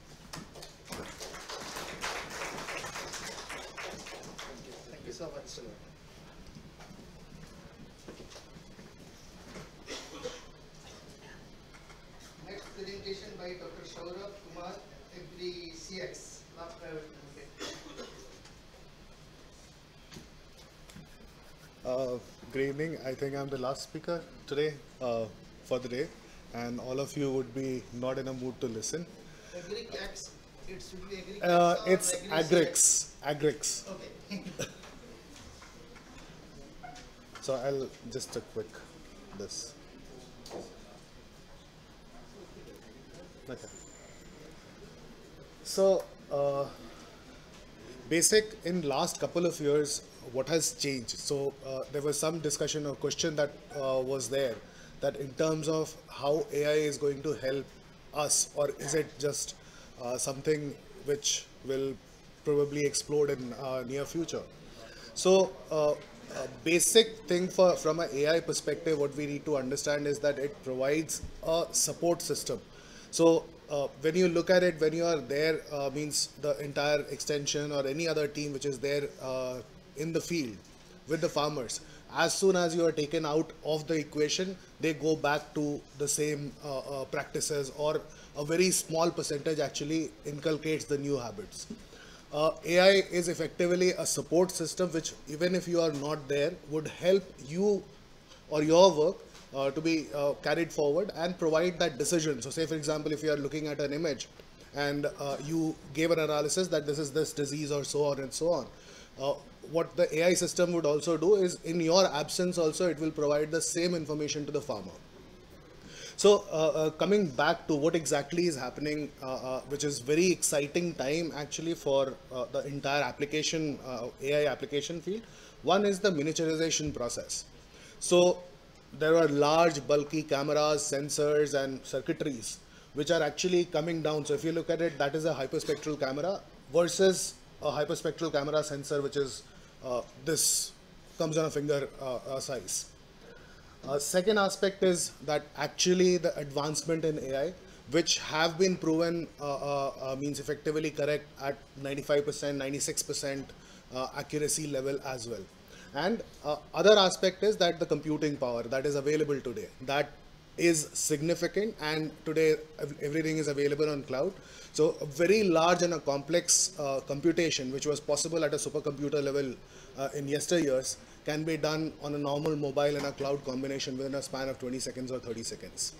Thank you so much. Next presentation by Dr. Saurabh Kumar, Agri CX, Law Private Limited. Good evening. I think I'm the last speaker today for the day, and all of you would be not in a mood to listen. Agri-CX, it should be Agri-CX or It's Agri-CX? Agrix. Okay. So I'll just a quick this. Okay. So basic in last couple of years, what has changed? So there was some discussion or question that was there, that in terms of how AI is going to help us, or is it just something which will probably explode in near future? So a basic thing from an AI perspective, what we need to understand is that it provides a support system. So when you look at it, when you are there, means the entire extension or any other team which is there in the field with the farmers, as soon as you are taken out of the equation, they go back to the same practices, or a very small percentage actually inculcates the new habits. AI is effectively a support system which, even if you are not there, would help you or your work to be carried forward and provide that decision. So say for example, if you are looking at an image and you gave an analysis that this is this disease or so on and so on, what the AI system would also do is, in your absence also, it will provide the same information to the farmer. So coming back to what exactly is happening, which is very exciting time actually for the entire application, AI application field. One is the miniaturization process. So there are large bulky cameras, sensors and circuitries which are actually coming down. So if you look at it, that is a hyperspectral camera versus a hyperspectral camera sensor, which is this comes on a finger size. Second aspect is that actually the advancement in AI, which have been proven means effectively correct at 95%, 96% accuracy level as well. And other aspect is that the computing power that is available today, that is significant, and today everything is available on cloud. So a very large and a complex computation which was possible at a supercomputer level in yesteryears can be done on a normal mobile and a cloud combination within a span of 20 seconds or 30 seconds.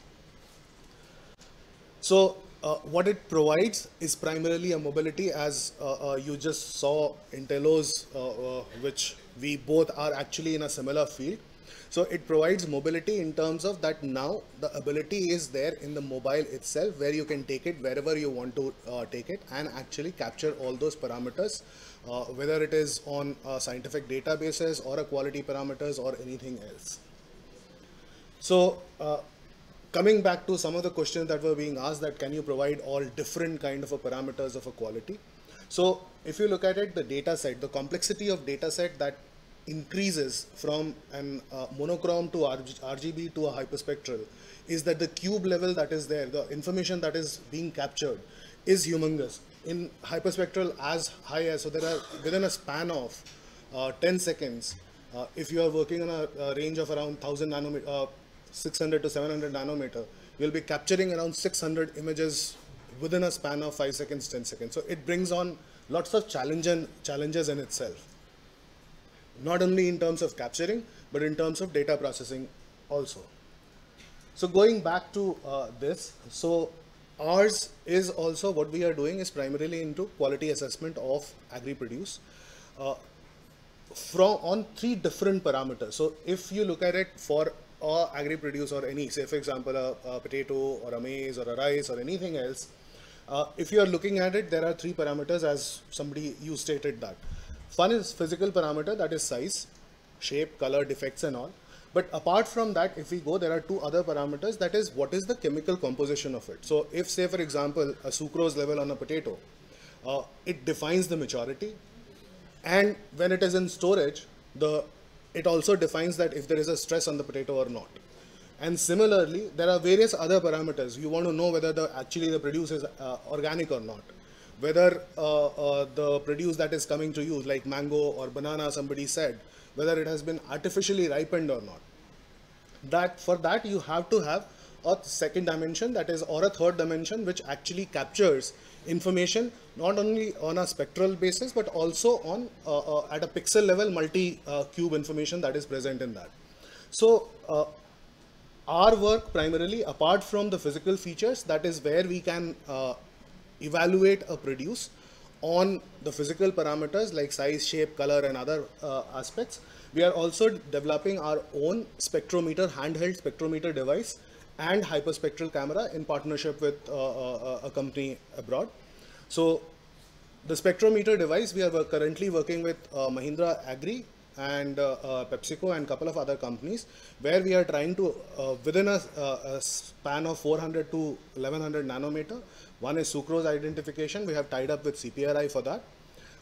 So what it provides is primarily a mobility, as you just saw in Telos, which we both are actually in a similar field. So it provides mobility in terms of that now the ability is there in the mobile itself, where you can take it wherever you want to take it and actually capture all those parameters, whether it is on scientific databases or a quality parameters or anything else. So coming back to some of the questions that were being asked, that can you provide all different kind of a parameters of a quality. So if you look at it, the data set, the complexity of data set that increases from an monochrome to RGB to a hyperspectral is that the cube level that is there, the information that is being captured is humongous. In hyperspectral as high as, so there are within a span of 10 seconds, if you are working on a range of around 1000 nanometer, 600 to 700 nanometer, you'll be capturing around 600 images within a span of 5 seconds, 10 seconds. So it brings on lots of challenges in itself. Not only in terms of capturing, but in terms of data processing also. So going back to this, so ours is also, what we are doing is primarily into quality assessment of agri-produce on 3 different parameters. So if you look at it for agri-produce or any, say for example a potato or a maize or a rice or anything else, if you are looking at it, there are 3 parameters, as you stated that. One is physical parameter, that is size, shape, color, defects and all. But apart from that, if we go, there are 2 other parameters, that is what is the chemical composition of it. So if, say for example, a sucrose level on a potato, it defines the maturity, and when it is in storage, it also defines that if there is a stress on the potato or not. And similarly, there are various other parameters. You want to know whether actually the produce is organic or not. Whether the produce that is coming to you, like mango or banana, somebody said, whether it has been artificially ripened or not. For that you have to have a second dimension, that is, or a third dimension, which actually captures information not only on a spectral basis, but also on at a pixel level multi-cube information that is present in that. So our work primarily, apart from the physical features, that is where we can evaluate a produce on the physical parameters like size, shape, color and other aspects. We are also developing our own spectrometer, handheld spectrometer device and hyperspectral camera in partnership with a company abroad. So the spectrometer device, we are currently working with Mahindra Agri and PepsiCo and a couple of other companies, where we are trying to, within a span of 400 to 1100 nanometer, one is sucrose identification, we have tied up with CPRI for that.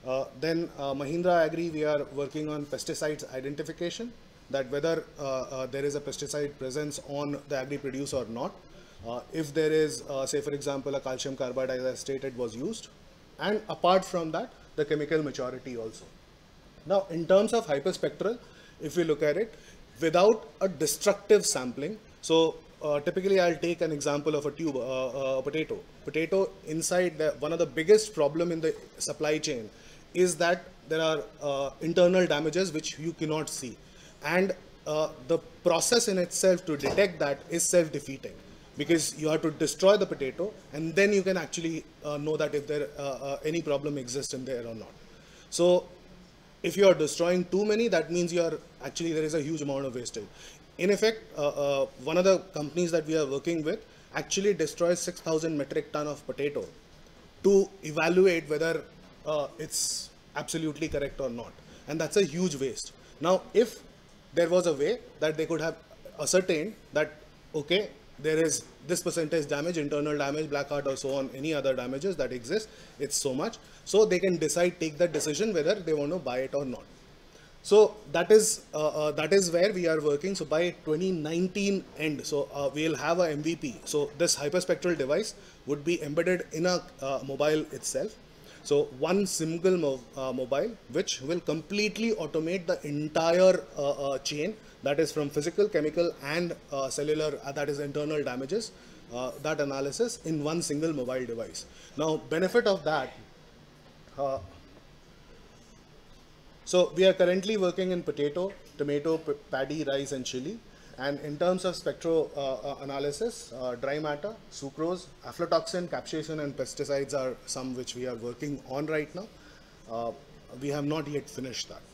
Then Mahindra Agri, we are working on pesticides identification, that whether there is a pesticide presence on the agri produce or not. If there is, say for example, a calcium carbide, as I stated, was used. And apart from that, the chemical maturity also. Now, in terms of hyperspectral, if we look at it, without a destructive sampling, so typically I'll take an example of a potato. Potato inside, one of the biggest problem in the supply chain is that there are internal damages which you cannot see. And the process in itself to detect that is self-defeating, because you have to destroy the potato and then you can actually know that if there any problem exists in there or not. So if you are destroying too many, that means you are actually, there is a huge amount of wastage. In effect, one of the companies that we are working with actually destroys 6,000 metric ton of potato to evaluate whether it's absolutely correct or not. And that's a huge waste. Now, if there was a way that they could have ascertained that, okay, there is this percentage damage, internal damage, black heart or so on, any other damages that exist, it's so much. So they can take that decision whether they want to buy it or not. So that is where we are working. So by 2019 end, so we'll have a MVP. So this hyperspectral device would be embedded in a mobile itself. So one single mobile, which will completely automate the entire chain, that is from physical, chemical and cellular, that is internal damages, that analysis in one single mobile device. Now, benefit of that, So we are currently working in potato, tomato, paddy, rice, and chili. And in terms of spectro analysis, dry matter, sucrose, aflatoxin, capsaicin, and pesticides are some which we are working on right now. We have not yet finished that.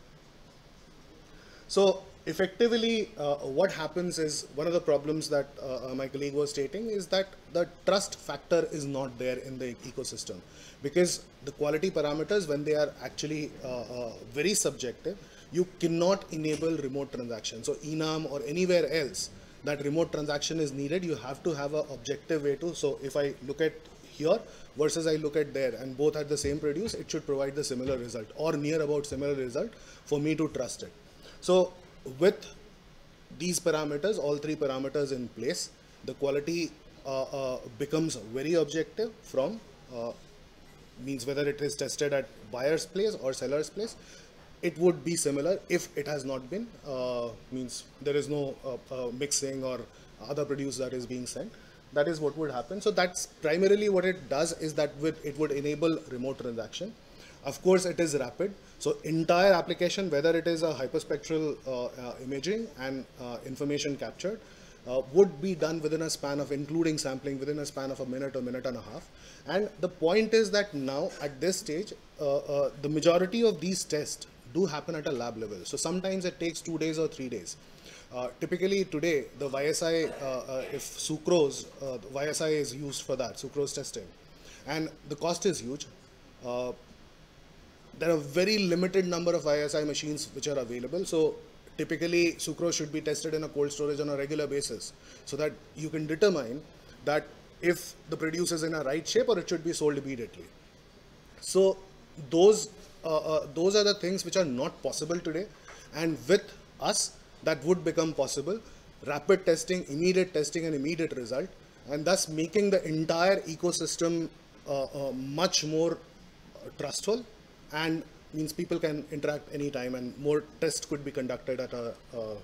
So effectively, what happens is, one of the problems that my colleague was stating is that the trust factor is not there in the ecosystem, because the quality parameters, when they are actually very subjective, you cannot enable remote transaction. So Enam or anywhere else that remote transaction is needed, you have to have an objective way to. So if I look at here versus I look at there, and both at the same produce, it should provide the similar result or near about similar result for me to trust it. So with these parameters, all three parameters in place, the quality becomes very objective from, means whether it is tested at buyer's place or seller's place, it would be similar if it has not been, means there is no mixing or other produce that is being sent. That is what would happen. So that's primarily what it does, is that it would enable remote transaction. Of course, it is rapid. So entire application, whether it is a hyperspectral imaging and information captured, would be done within a span of, including sampling, within a span of a minute or minute and a half. And the point is that now at this stage, the majority of these tests do happen at a lab level. So sometimes it takes 2 days or 3 days. Typically today, the YSI, if sucrose, YSI is used for that, sucrose testing. And the cost is huge. There are very limited number of YSI machines which are available. So typically sucrose should be tested in a cold storage on a regular basis, so that you can determine that if the produce is in a right shape or it should be sold immediately. So those are the things which are not possible today, and with us that would become possible. Rapid testing, immediate testing, and immediate result, and thus making the entire ecosystem much more trustful, and means people can interact anytime, and more tests could be conducted at a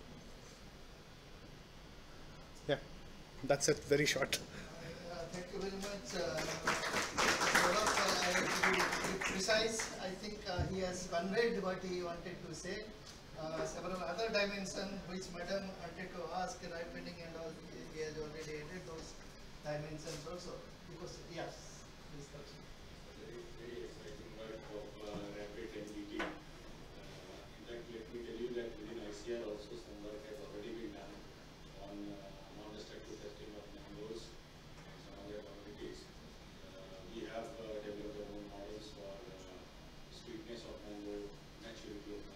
yeah, that's it, very short. Thank you very much. Saurabh, I have to be precise. I think he has conveyed what he wanted to say. Several other dimensions which Madam wanted to ask, ripening and all, he has already added those dimensions also. Because, yes, please continue. Very exciting work of rapid NDT. In fact, let me tell you that within ICR also some work has already been done on non-destructive testing of mangoes and some other commodities. We have developed our own models for sweetness of mango, maturity of mango.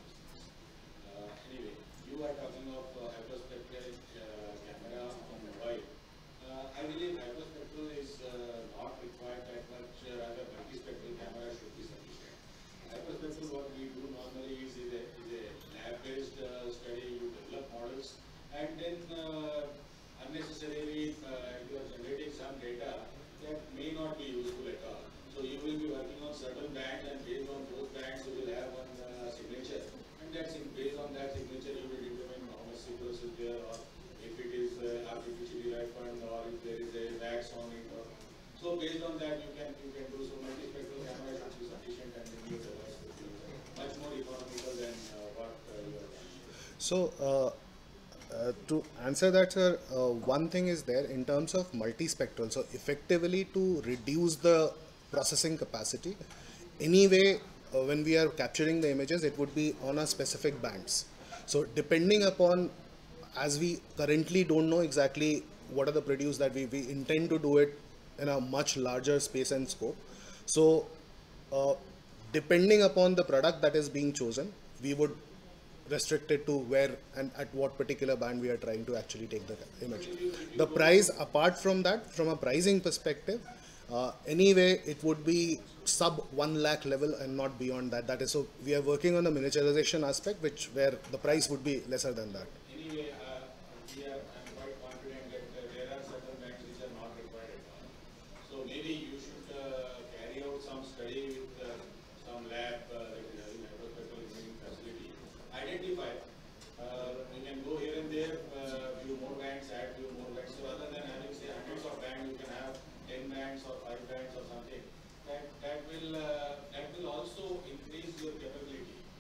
Anyway, you are talking of hyperspectral camera on mobile. I believe hyperspectral is not required that much, rather multispectral camera should be sufficient. Hyperspectral, what we do normally is a lab-based study. You develop models, and then unnecessarily you are generating some data that may not be useful at all. So you will be working on certain bands, and based on those bands you will have one signature, and that's based on that signature you will determine how much sequence is there, or if it is artificially ripened, or if there is a wax on it. Or, so based on that you can do. So multispectral camera should be sufficient, and then your device will be much more economical than what you are doing. So to answer that, sir, one thing is there in terms of multispectral. So effectively, to reduce the processing capacity, anyway, when we are capturing the images, it would be on a specific bands. So depending upon, as we currently don't know exactly what are the produce that we intend to do it in a much larger space and scope. So depending upon the product that is being chosen, we would restrict it to where and at what particular band we are trying to actually take the image. The price, apart from that, from a pricing perspective, anyway, it would be sub 1 lakh level and not beyond that. That is, so we are working on the miniaturization aspect, where the price would be lesser than that. Anyway, I'm quite confident that there are certain bands which are not required at all. So maybe you should carry out some study with some lab that is having hyperspectral imaging facility. Identify. You can go here and there, few more bands, add few more bands. So rather than having say hundreds of bands, you can have 10 bands or 5 bands or something. That will also increase your capability.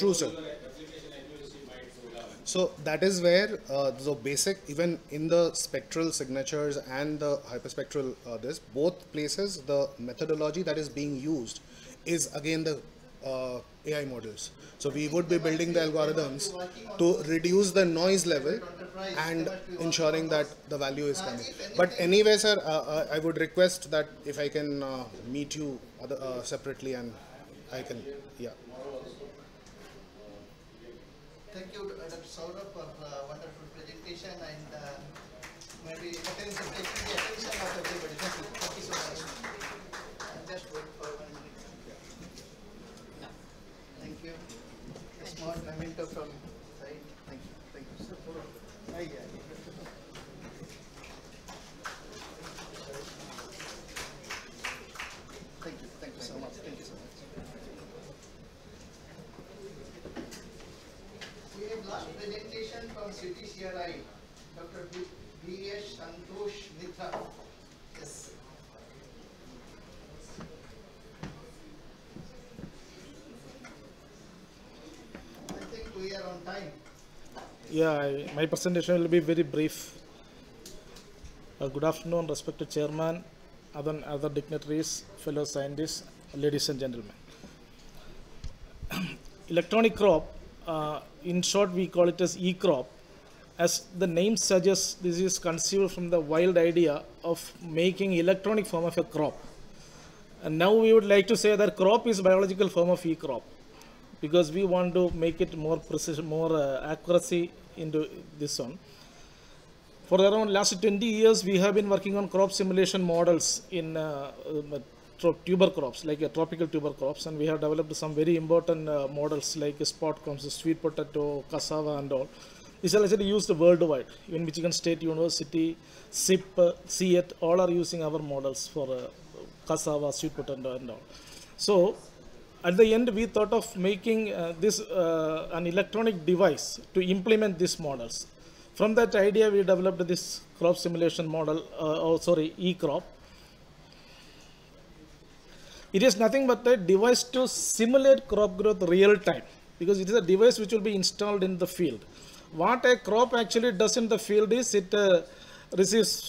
True, sir. Application accuracy might go down. So that is where the basic, even in the spectral signatures and the hyperspectral this, both places, the methodology that is being used is again the AI models. So we would be building the algorithms to reduce the noise level and ensuring that the value is coming. But anyway, sir, I would request that if I can meet you separately, and I can, yeah. Thank you, Dr. Saurabh, for wonderful presentation and maybe taking the attention of everybody. Thank you so much. Just wait for 1 minute. Yeah. Thank you. A small memento from side. Thank you. Thank you. Sir, Thank you. Thank you so much. Thank you so much. We have last presentation from CTCRI, Dr. B.S. Santosh Mitra. Yes. I think we are on time. Yeah, my presentation will be very brief. Good afternoon, respected chairman, other dignitaries, fellow scientists, ladies and gentlemen. Electronic crop, in short we call it as e-crop. As the name suggests, this is conceived from the wild idea of making electronic form of a crop. And now we would like to say that crop is biological form of e-crop, because we want to make it more precision, more accuracy into this one. For around last 20 years, we have been working on crop simulation models in tuber crops, like tropical tuber crops, and we have developed some very important models like spot crops, sweet potato, cassava and all. These are actually used worldwide. Even Michigan State University, SIP, CET, all are using our models for cassava, sweet potato and all. So at the end, we thought of making this an electronic device to implement these models. From that idea, we developed this crop simulation model, e-crop. It is nothing but a device to simulate crop growth real time, because it is a device which will be installed in the field. What a crop actually does in the field is it receives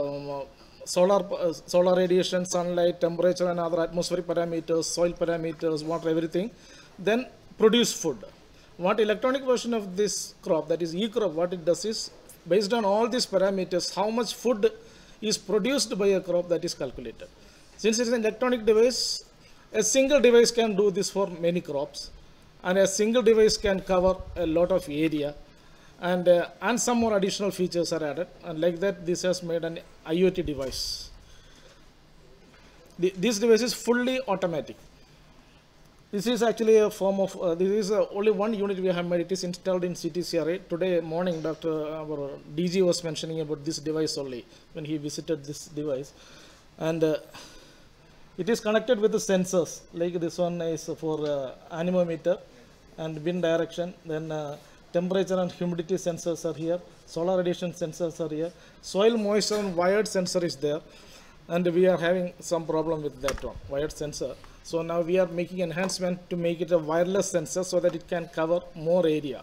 solar radiation, sunlight, temperature and other atmospheric parameters, soil parameters, water, everything, then produce food. What electronic version of this crop, that is e-crop, what it does is, based on all these parameters, how much food is produced by a crop, that is calculated. Since it is an electronic device, a single device can do this for many crops, and a single device can cover a lot of area, and some more additional features are added, and like that this has made an IoT device. This device is fully automatic. This is actually a form of, this is only one unit we have made. It is installed in CTCRA. Today morning, our DG was mentioning about this device only when he visited this device. And it is connected with the sensors, like this one is for anemometer and wind direction. Then temperature and humidity sensors are here. Solar radiation sensors are here. Soil moisture and wired sensor is there. And we are having some problem with that one, wired sensor. So now we are making enhancement to make it a wireless sensor so that it can cover more area.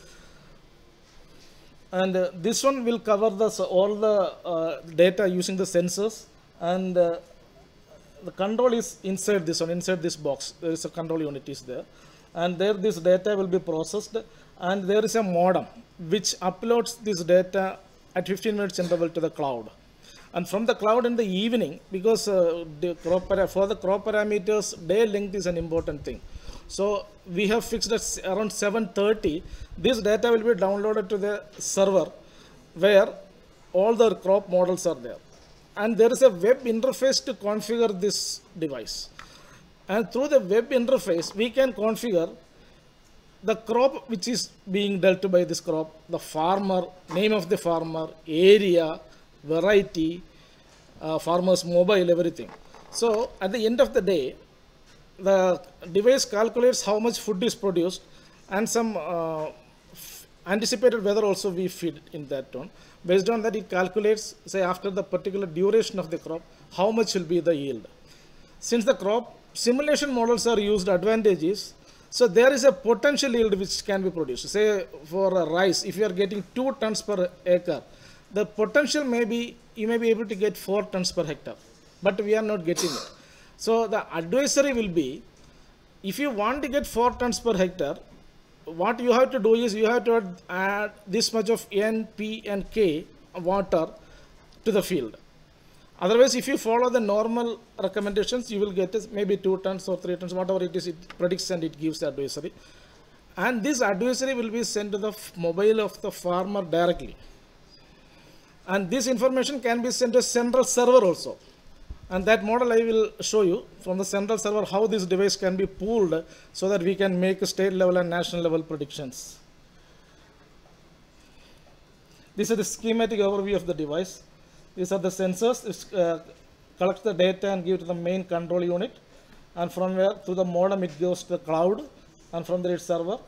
And this one will cover all the data using the sensors, and the control is inside this one, inside this box. There is a control unit is there, and there this data will be processed, and there is a modem which uploads this data at 15 minutes interval to the cloud. And from the cloud in the evening, because for the crop parameters, day length is an important thing. So we have fixed at around 7:30. This data will be downloaded to the server where all the crop models are there. And there is a web interface to configure this device. And through the web interface, we can configure the crop which is being dealt by this crop, the farmer, name of the farmer, area, variety, farmer's mobile, everything. So at the end of the day, the device calculates how much food is produced, and some anticipated weather also we feed in that one. Based on that, it calculates, say after the particular duration of the crop, how much will be the yield. Since the crop simulation models are used, advantage is So there is a potential yield which can be produced. Say for rice, if you are getting 2 tons per acre, the potential may be, you may be able to get 4 tons per hectare, but we are not getting it. So the advisory will be, if you want to get 4 tons per hectare, what you have to do is you have to add this much of N, P and K water to the field. Otherwise, if you follow the normal recommendations, you will get maybe 2 tons or 3 tons, whatever it is, it predicts and it gives the advisory. And this advisory will be sent to the mobile of the farmer directly. And this information can be sent to a central server also. And that model I will show you from the central server how this device can be pooled so that we can make state level and national level predictions. This is the schematic overview of the device. These are the sensors. It collects the data and gives to the main control unit. And from where through the modem it goes to the cloud. And from there it's server.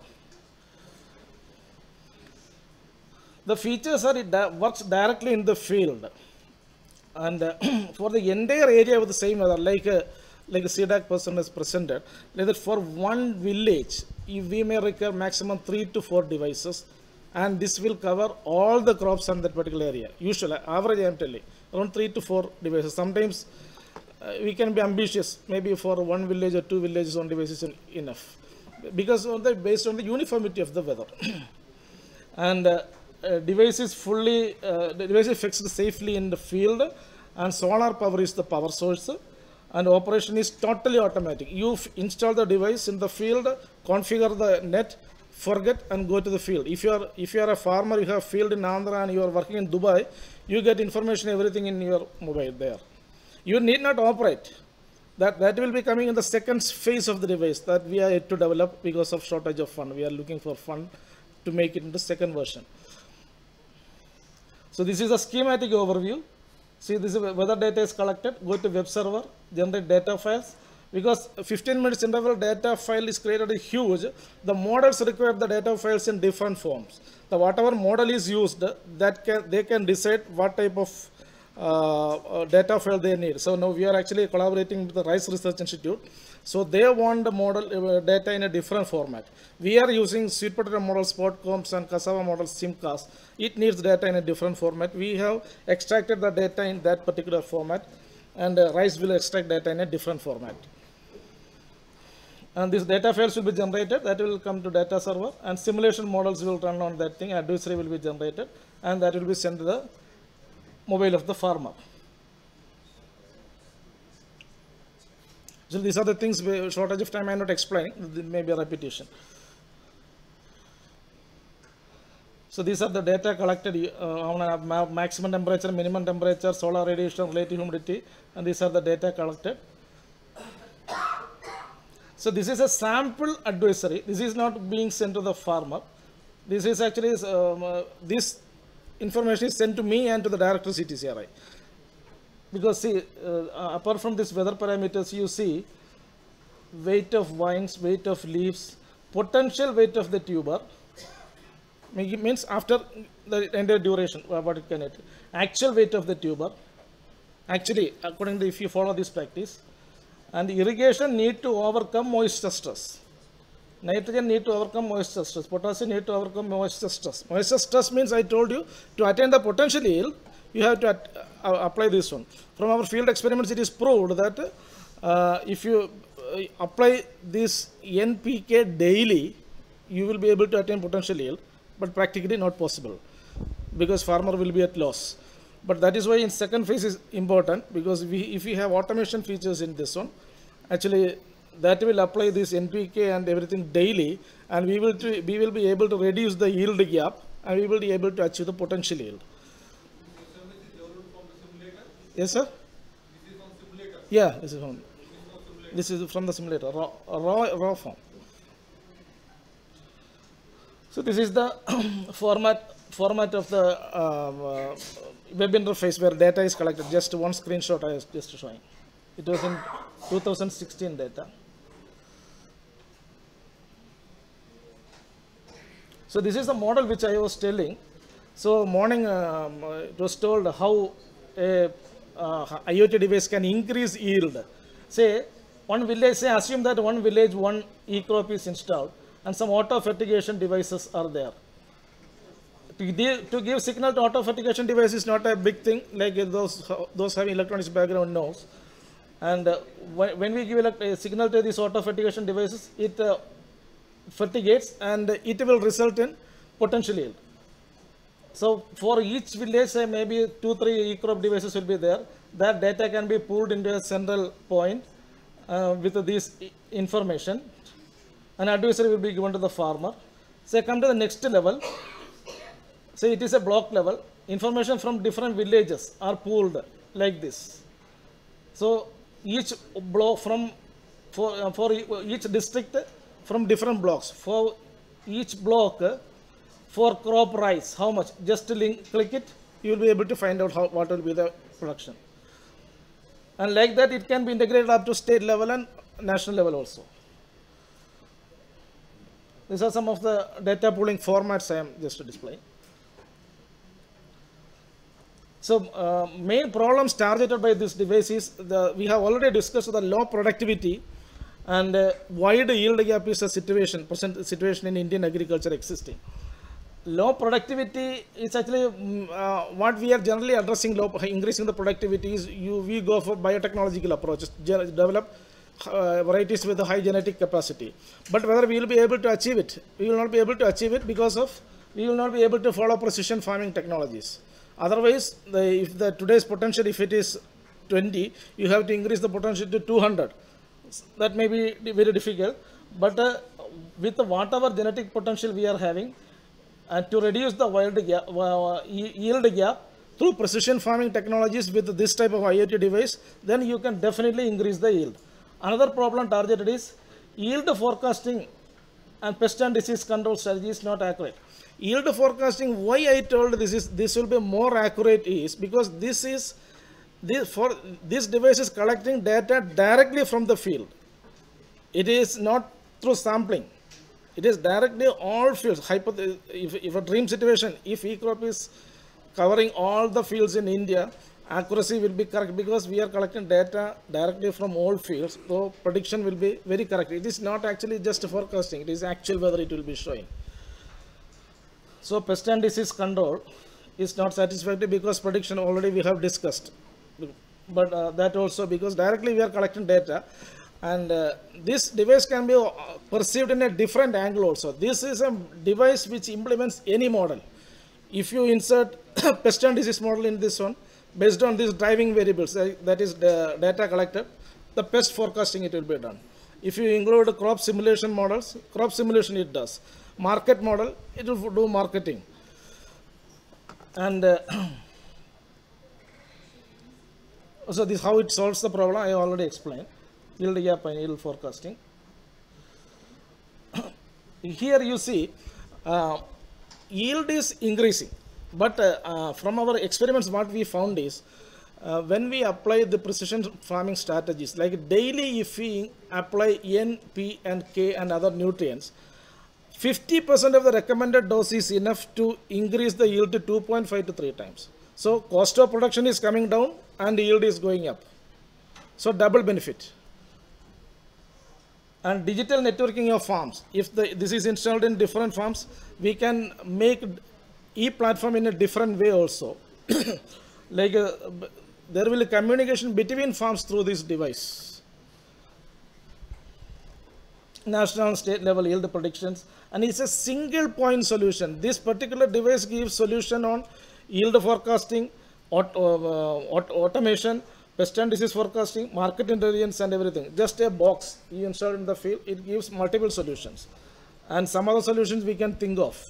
The features are it works directly in the field. And for the entire area with the same weather, like a CDAC person has presented, like that for one village, we may require maximum 3 to 4 devices, and this will cover all the crops on that particular area. Usually, average I am telling, around 3 to 4 devices. Sometimes we can be ambitious, maybe for one village or 2 villages, one device is enough, because based on the uniformity of the weather. And device is fully, the device is fixed safely in the field, and solar power is the power source, and operation is totally automatic. You install the device in the field, configure the net, forget and go to the field. If you are a farmer, you have field in Andhra and you are working in Dubai, you get information, everything in your mobile there. You need not operate. That will be coming in the second phase of the device that we are yet to develop because of shortage of fund. We are looking for fund to make it in the second version. So this is a schematic overview. See, this is weather data is collected, go to web server, generate data files. Because 15 minutes interval data file is created is huge, the models require the data files in different forms. The whatever model is used, they can decide what type of data file they need. So now we are actually collaborating with the Rice Research Institute. So they want the model data in a different format. We are using sweet potato model, Spotcombs and cassava model, Simcast. It needs data in a different format. We have extracted the data in that particular format, and Rice will extract data in a different format. And these data files will be generated, that will come to data server, and simulation models will run on that thing, advisory will be generated, and that will be sent to the mobile of the farmer. So these are the things, shortage of time I am not explaining, maybe a repetition. So these are the data collected on a maximum temperature, minimum temperature, solar radiation, relative humidity, and these are the data collected. So this is a sample advisory. This is not being sent to the farmer. This is actually, this information is sent to me and to the director CTCRI. Because see, apart from these weather parameters, you see weight of vines, weight of leaves, potential weight of the tuber, means after the entire duration, what it can hit. Actual weight of the tuber, actually, according to if you follow this practice, and irrigation need to overcome moisture stress. Nitrogen need to overcome moisture stress. Potassium need to overcome moisture stress. Moisture stress means, I told you, to attain the potential yield, you have to apply this one. From our field experiments, it is proved that if you apply this NPK daily, you will be able to attain potential yield, but practically not possible because farmer will be at loss. But that is why in second phase is important, because if we have automation features in this one, actually that will apply this NPK and everything daily, and we will be able to reduce the yield gap, and we will be able to achieve the potential yield. Yes, sir? This is from simulator? Yeah, this is from the simulator, raw form. So this is the format of the web interface where data is collected. Just one screenshot I was just showing. It was in 2016 data. So this is the model which I was telling. So morning it was told how a IoT device can increase yield. Say one village, say assume that one village, one e-crop is installed and some auto fertigation devices are there. To give signal to auto fertigation device is not a big thing, like those having electronics background knows. And when we give a signal to these auto fertigation devices, it fertigates and it will result in potential yield. So for each village, say maybe 2-3 e-crop devices will be there. That data can be pulled into a central point with this information. An advisory will be given to the farmer. Say come to the next level. Say it is a block level. Information from different villages are pooled like this. So each block for each district from different blocks. For each block, for crop rice, how much? Just click it, you will be able to find out what will be the production. And like that, it can be integrated up to state level and national level also. These are some of the data pooling formats I am just displaying. So main problems targeted by this device is we have already discussed the low productivity and wide yield gap is a present situation in Indian agriculture existing. Low productivity is actually what we are generally addressing. Increasing the productivity is we go for biotechnological approaches, develop varieties with a high genetic capacity. But whether we will be able to achieve it, we will not be able to achieve it because we will not be able to follow precision farming technologies. Otherwise, if today's potential, if it is 20, you have to increase the potential to 200. That may be very difficult. But with whatever genetic potential we are having, and to reduce the yield gap through precision farming technologies with this type of IoT device, then you can definitely increase the yield. Another problem targeted is yield forecasting and pest and disease control strategy is not accurate. Yield forecasting, why I told this will be more accurate is because this device is collecting data directly from the field. It is not through sampling. It is directly all fields. If a dream situation, if e-crop is covering all the fields in India, accuracy will be correct because we are collecting data directly from all fields. So prediction will be very correct. It is not actually just forecasting. It is actual whether it will be showing. So pest and disease control is not satisfactory because prediction already we have discussed. But that also because directly we are collecting data. And this device can be perceived in a different angle also. This is a device which implements any model. If you insert pest and disease model in this one, based on these driving variables, that is the data collected, the pest forecasting it will be done. If you include crop simulation models, crop simulation it does. Market model, it will do marketing. And so this is how it solves the problem I already explained. Yield gap and yield forecasting. Here you see yield is increasing, but from our experiments what we found is when we apply the precision farming strategies, like daily if we apply N, P and K and other nutrients, 50% of the recommended dose is enough to increase the yield to 2.5 to 3 times. So cost of production is coming down and yield is going up. So double benefit. And digital networking of farms. If this is installed in different farms, we can make e-platform in a different way also. Like there will be communication between farms through this device. National and state level yield predictions. And it's a single point solution. This particular device gives solution on yield forecasting, automation, pest and disease forecasting, market intelligence and everything. Just a box you install in the field, it gives multiple solutions. And some other solutions we can think of.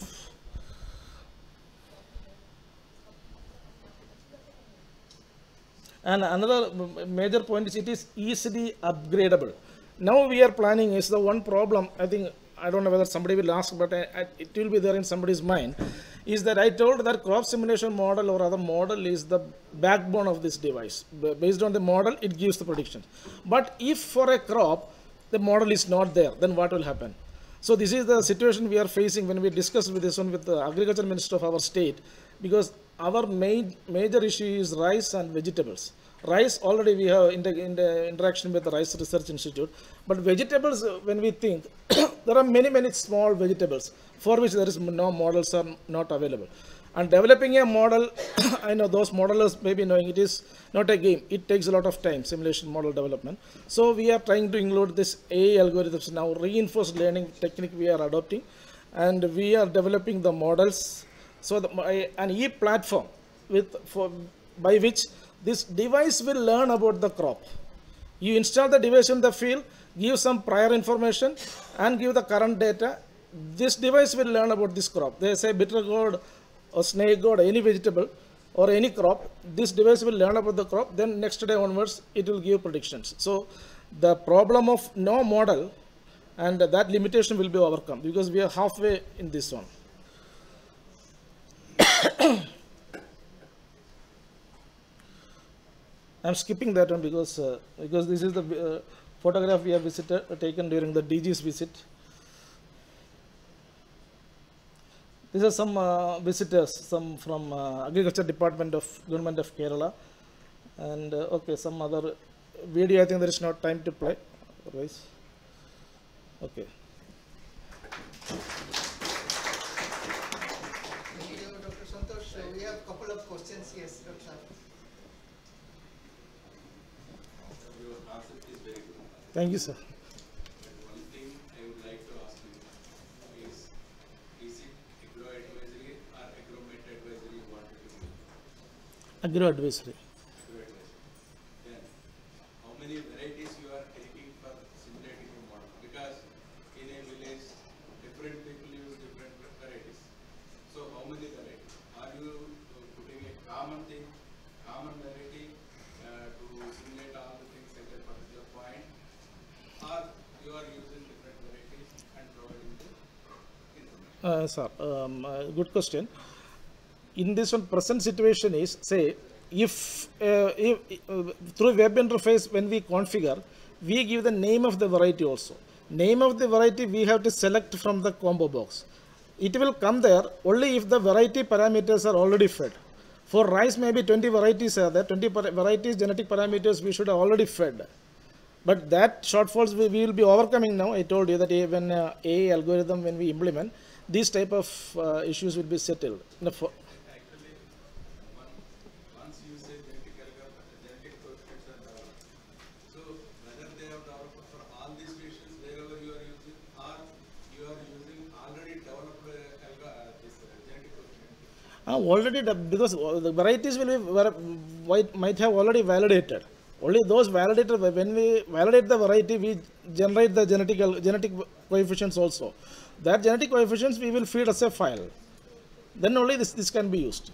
And another major point is it is easily upgradable. Now we are planning is the one problem, I think, I don't know whether somebody will ask, but it will be there in somebody's mind, is that I told that crop simulation model or other model is the backbone of this device. Based on the model, it gives the prediction. But if for a crop, the model is not there, then what will happen? So this is the situation we are facing when we discussed with this one with the agriculture minister of our state, because our major issue is rice and vegetables. Rice already we have in the interaction with the Rice Research Institute, but vegetables when we think there are many small vegetables for which there is no models are not available. And developing a model, I know those modelers may be knowing it is not a game. It takes a lot of time, simulation model development. So we are trying to include this AI algorithms now, reinforced learning technique we are adopting, and we are developing the models. So an e-platform by which this device will learn about the crop. You install the device in the field, give some prior information, and give the current data. This device will learn about this crop. They say bitter gourd or snake gourd, any vegetable or any crop. This device will learn about the crop. Then next day onwards, it will give predictions. So the problem of no model and that limitation will be overcome because we are halfway in this one. I'm skipping that one because this is the photograph we have taken during the DG's visit. These are some visitors, some from Agriculture Department of Government of Kerala, and okay, some other video. I think there is not time to play. Otherwise, okay. Thank you, Dr. Santosh. We have a couple of questions. Yes, Dr. Your answer is very good. Thank you, sir. One thing I would like to ask you is it agro-advisory or agromet advisory you wanted to do? Agro-advisory. Agro-advisory. Then, how many varieties you are taking for simulating the model? Because in a village, different people use different varieties. So, how many varieties? Are you putting a common thing, common variety to simulate all the things at a particular point? Or you are using different varieties and providing the information? Sir, good question. In this one, present situation is, say, if through web interface when we configure, we give the name of the variety also. Name of the variety we have to select from the combo box. It will come there only if the variety parameters are already fed. For rice, maybe 20 varieties are there, 20 varieties genetic parameters we should have already fed. But that shortfalls we will be overcoming now. I told you that when AI algorithm, when we implement, these type of issues will be settled. Actually, once you say genetic coefficients are developed, so whether they have developed for all these species wherever you are using, or you are using already developed this genetic coefficient? Already, because the varieties might have already validated. Only those validated, when we validate the variety, we generate the genetic coefficients also. That genetic coefficients we will feed as a file. Then only this can be used.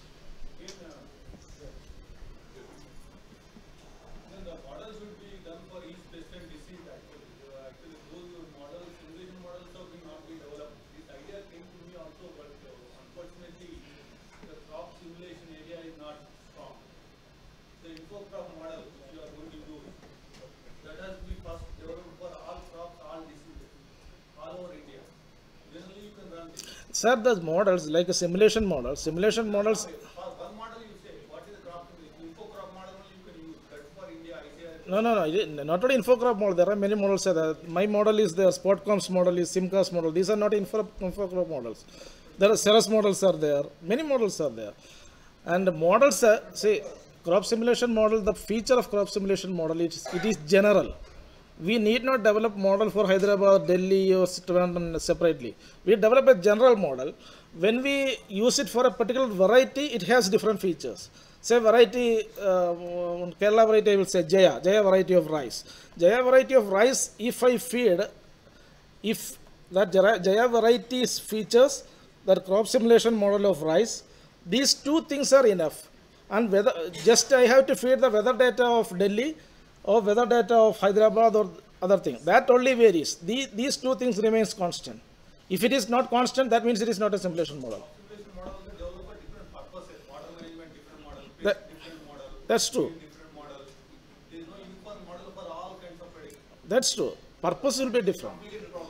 Then the models will be done for each pest and disease actually. Actually, those models, simulation models have not been developed. This idea came to me also, but unfortunately, the crop simulation area is not strong. The infocrop model which you are going to use, that has to be first developed for all crops, all diseases, all over India. Generally, you can run this. Sir, the models like a simulation models. For one model you say, what is the crop simulation? Infocrop model only you can use. That's for India, ICAR. No. Not only infocrop model. There are many models. My model is there. Spotcom's model is Simcast model. These are not infocrop models. There are Ceres models are there. Many models are there. And the models, say, crop simulation model, the feature of crop simulation model, it is general. We need not develop model for Hyderabad, Delhi or Trivandrum separately. We develop a general model. When we use it for a particular variety, it has different features. Say variety, Kerala variety, I will say Jaya variety of rice. Jaya variety of rice, if I feed, if that Jaya variety's features, that crop simulation model of rice, these two things are enough. And whether just I have to feed the weather data of Delhi or weather data of Hyderabad or other thing. That only varies. These two things remains constant. If it is not constant, that means it is not a simulation model. Simulation model will develop for different purposes. Water management, different model. Different model. That's true. Different model. There is no uniform model for all kinds of prediction. That's true. Purpose will be different. Complicated problem.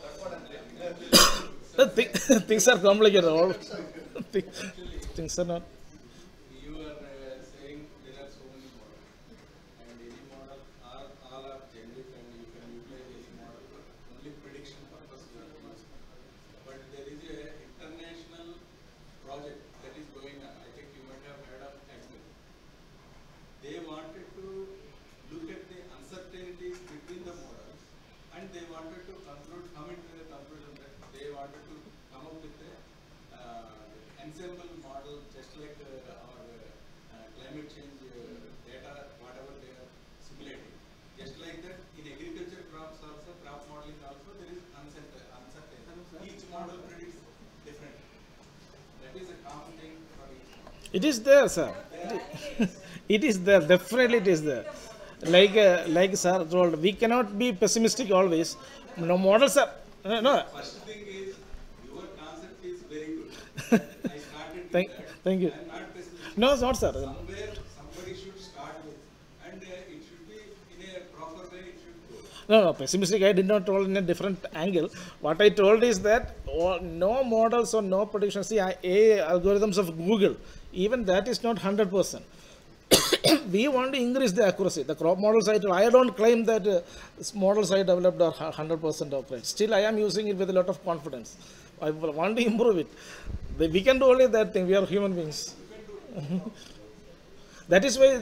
That's what I'm saying. Things are complicated. Things are not. You ensemble model, just like our climate change data, whatever they are simulating. Just like that, in agriculture crops also, crop modeling also, there is uncertainty. Each model predicts different. That is a common thing for each model. It is there, sir. It is there. Definitely, it is there. Like sir told, we cannot be pessimistic always. No models are no. First thing is, your concept is very good. I started with that. Thank you. I am not pessimistic. No, it's not, sir. Somewhere somebody should start with, and it should be in a proper way. It should go. No, pessimistic. I did not told in a different angle. What I told is that no models or no predictions. See, AI algorithms of Google, even that is not 100%. We want to increase the accuracy. The crop models I don't claim that models I developed are 100% operate. Still, I am using it with a lot of confidence. I want to improve it. We can do only that thing. We are human beings. That is why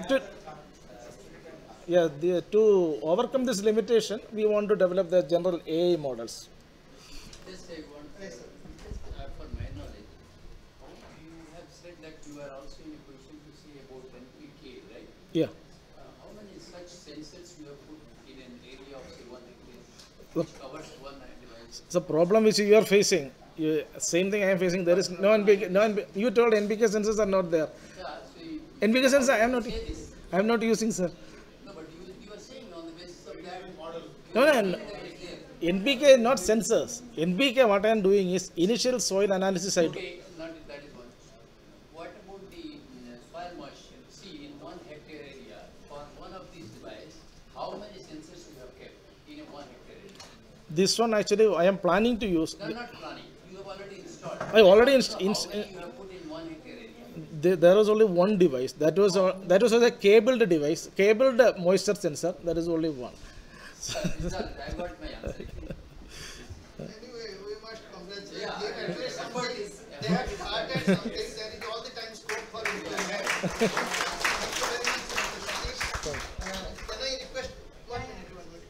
to overcome this limitation, we want to develop the general AI models. Just I want for my knowledge, you have said that you are also in a position to say about NPK, right? Yeah. How many such sensors you have put in an area of say 1 hectare, which covers one device? The problem which you are facing, same thing I am facing. There is no NPK. You told NPK sensors are not there. Yeah, so NPK sensors I am not using, sir. no, but you are saying on the basis of that model. No. NPK not sensors. NPK what I am doing is initial soil analysis. Okay, not that is one. What about the soil moisture? See, in 1 hectare area, for one of these devices, how many sensors you have kept in a 1 hectare area? This one actually I am planning to use. You are not planning. You have already installed. I already So how many you have put in 1 hectare area? There was only one device. That was a cabled device, cabled moisture sensor. That is only one. Result, I got my answer. Anyway, we must congratulate Yeah, them. At least effort something, is- they have started something. There is all the time scope for improvement. Thank you very much, Mr. Satish. Can I request 1 minute?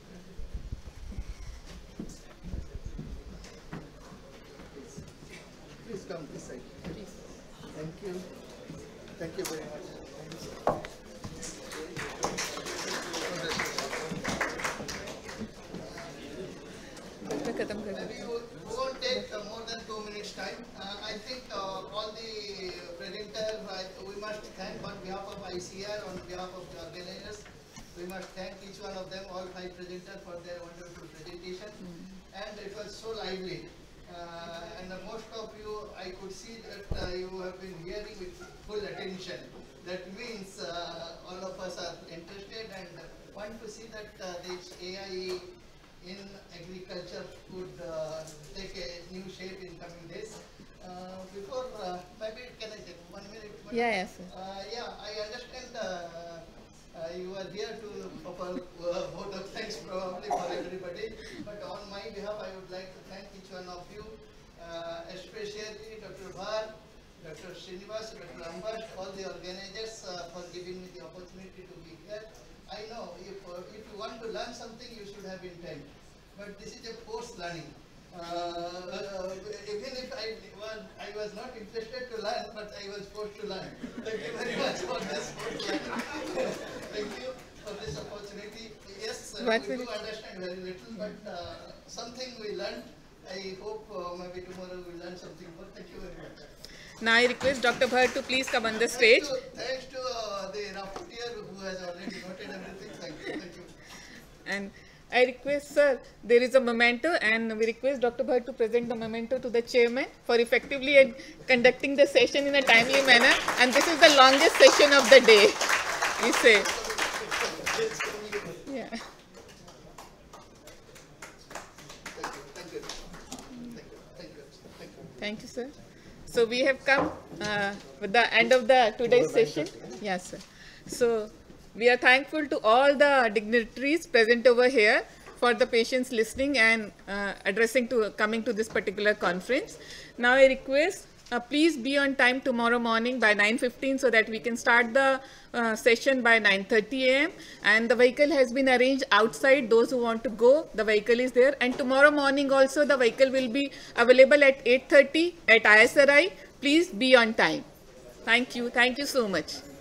Please come this side. Thank you. Thank you very much. Maybe we won't take more than 2 minutes time. I think all the presenters, we must thank on behalf of ICR, on behalf of the organizers, we must thank each one of them, all 5 presenters for their wonderful presentation. And it was so lively. And most of you, I could see that you have been hearing with full attention. That means all of us are interested and want to see that this AI in agriculture could take a new shape in coming days. Before, maybe can I take 1 minute? Yeah, sir. I understand you are here to offer vote of thanks probably for everybody. But on my behalf, I would like to thank each one of you, especially Dr. Bhar, Dr. Srinivas, Dr. Ambash, all the organizers for giving me the opportunity to be here. I know if you want to learn something, you should have intent. But this is a forced learning. Even if I was not interested to learn, but I was forced to learn. Thank you very much for this forced learning. Thank you for this opportunity. Yes, we do understand very little, but something we learned. I hope maybe tomorrow we'll learn something more. Thank you very much. Now I request Dr. Bhatt to please come on the stage. Thanks to the rapporteur who has already noted everything. Thank you. Thank you. And I request, sir, there is a memento and we request Dr. Bhatt to present the memento to the chairman for effectively conducting the session in a timely manner. And this is the longest session of the day, we say. Yeah. Thank you, sir. So we have come with the end of the today's session. Yes, sir. So we are thankful to all the dignitaries present over here for the patience listening and coming to this particular conference. Now I request please be on time tomorrow morning by 9:15 so that we can start the session by 9:30 a.m. And the vehicle has been arranged outside. Those who want to go, the vehicle is there. And tomorrow morning also the vehicle will be available at 8:30 at ISRI. Please be on time. Thank you so much.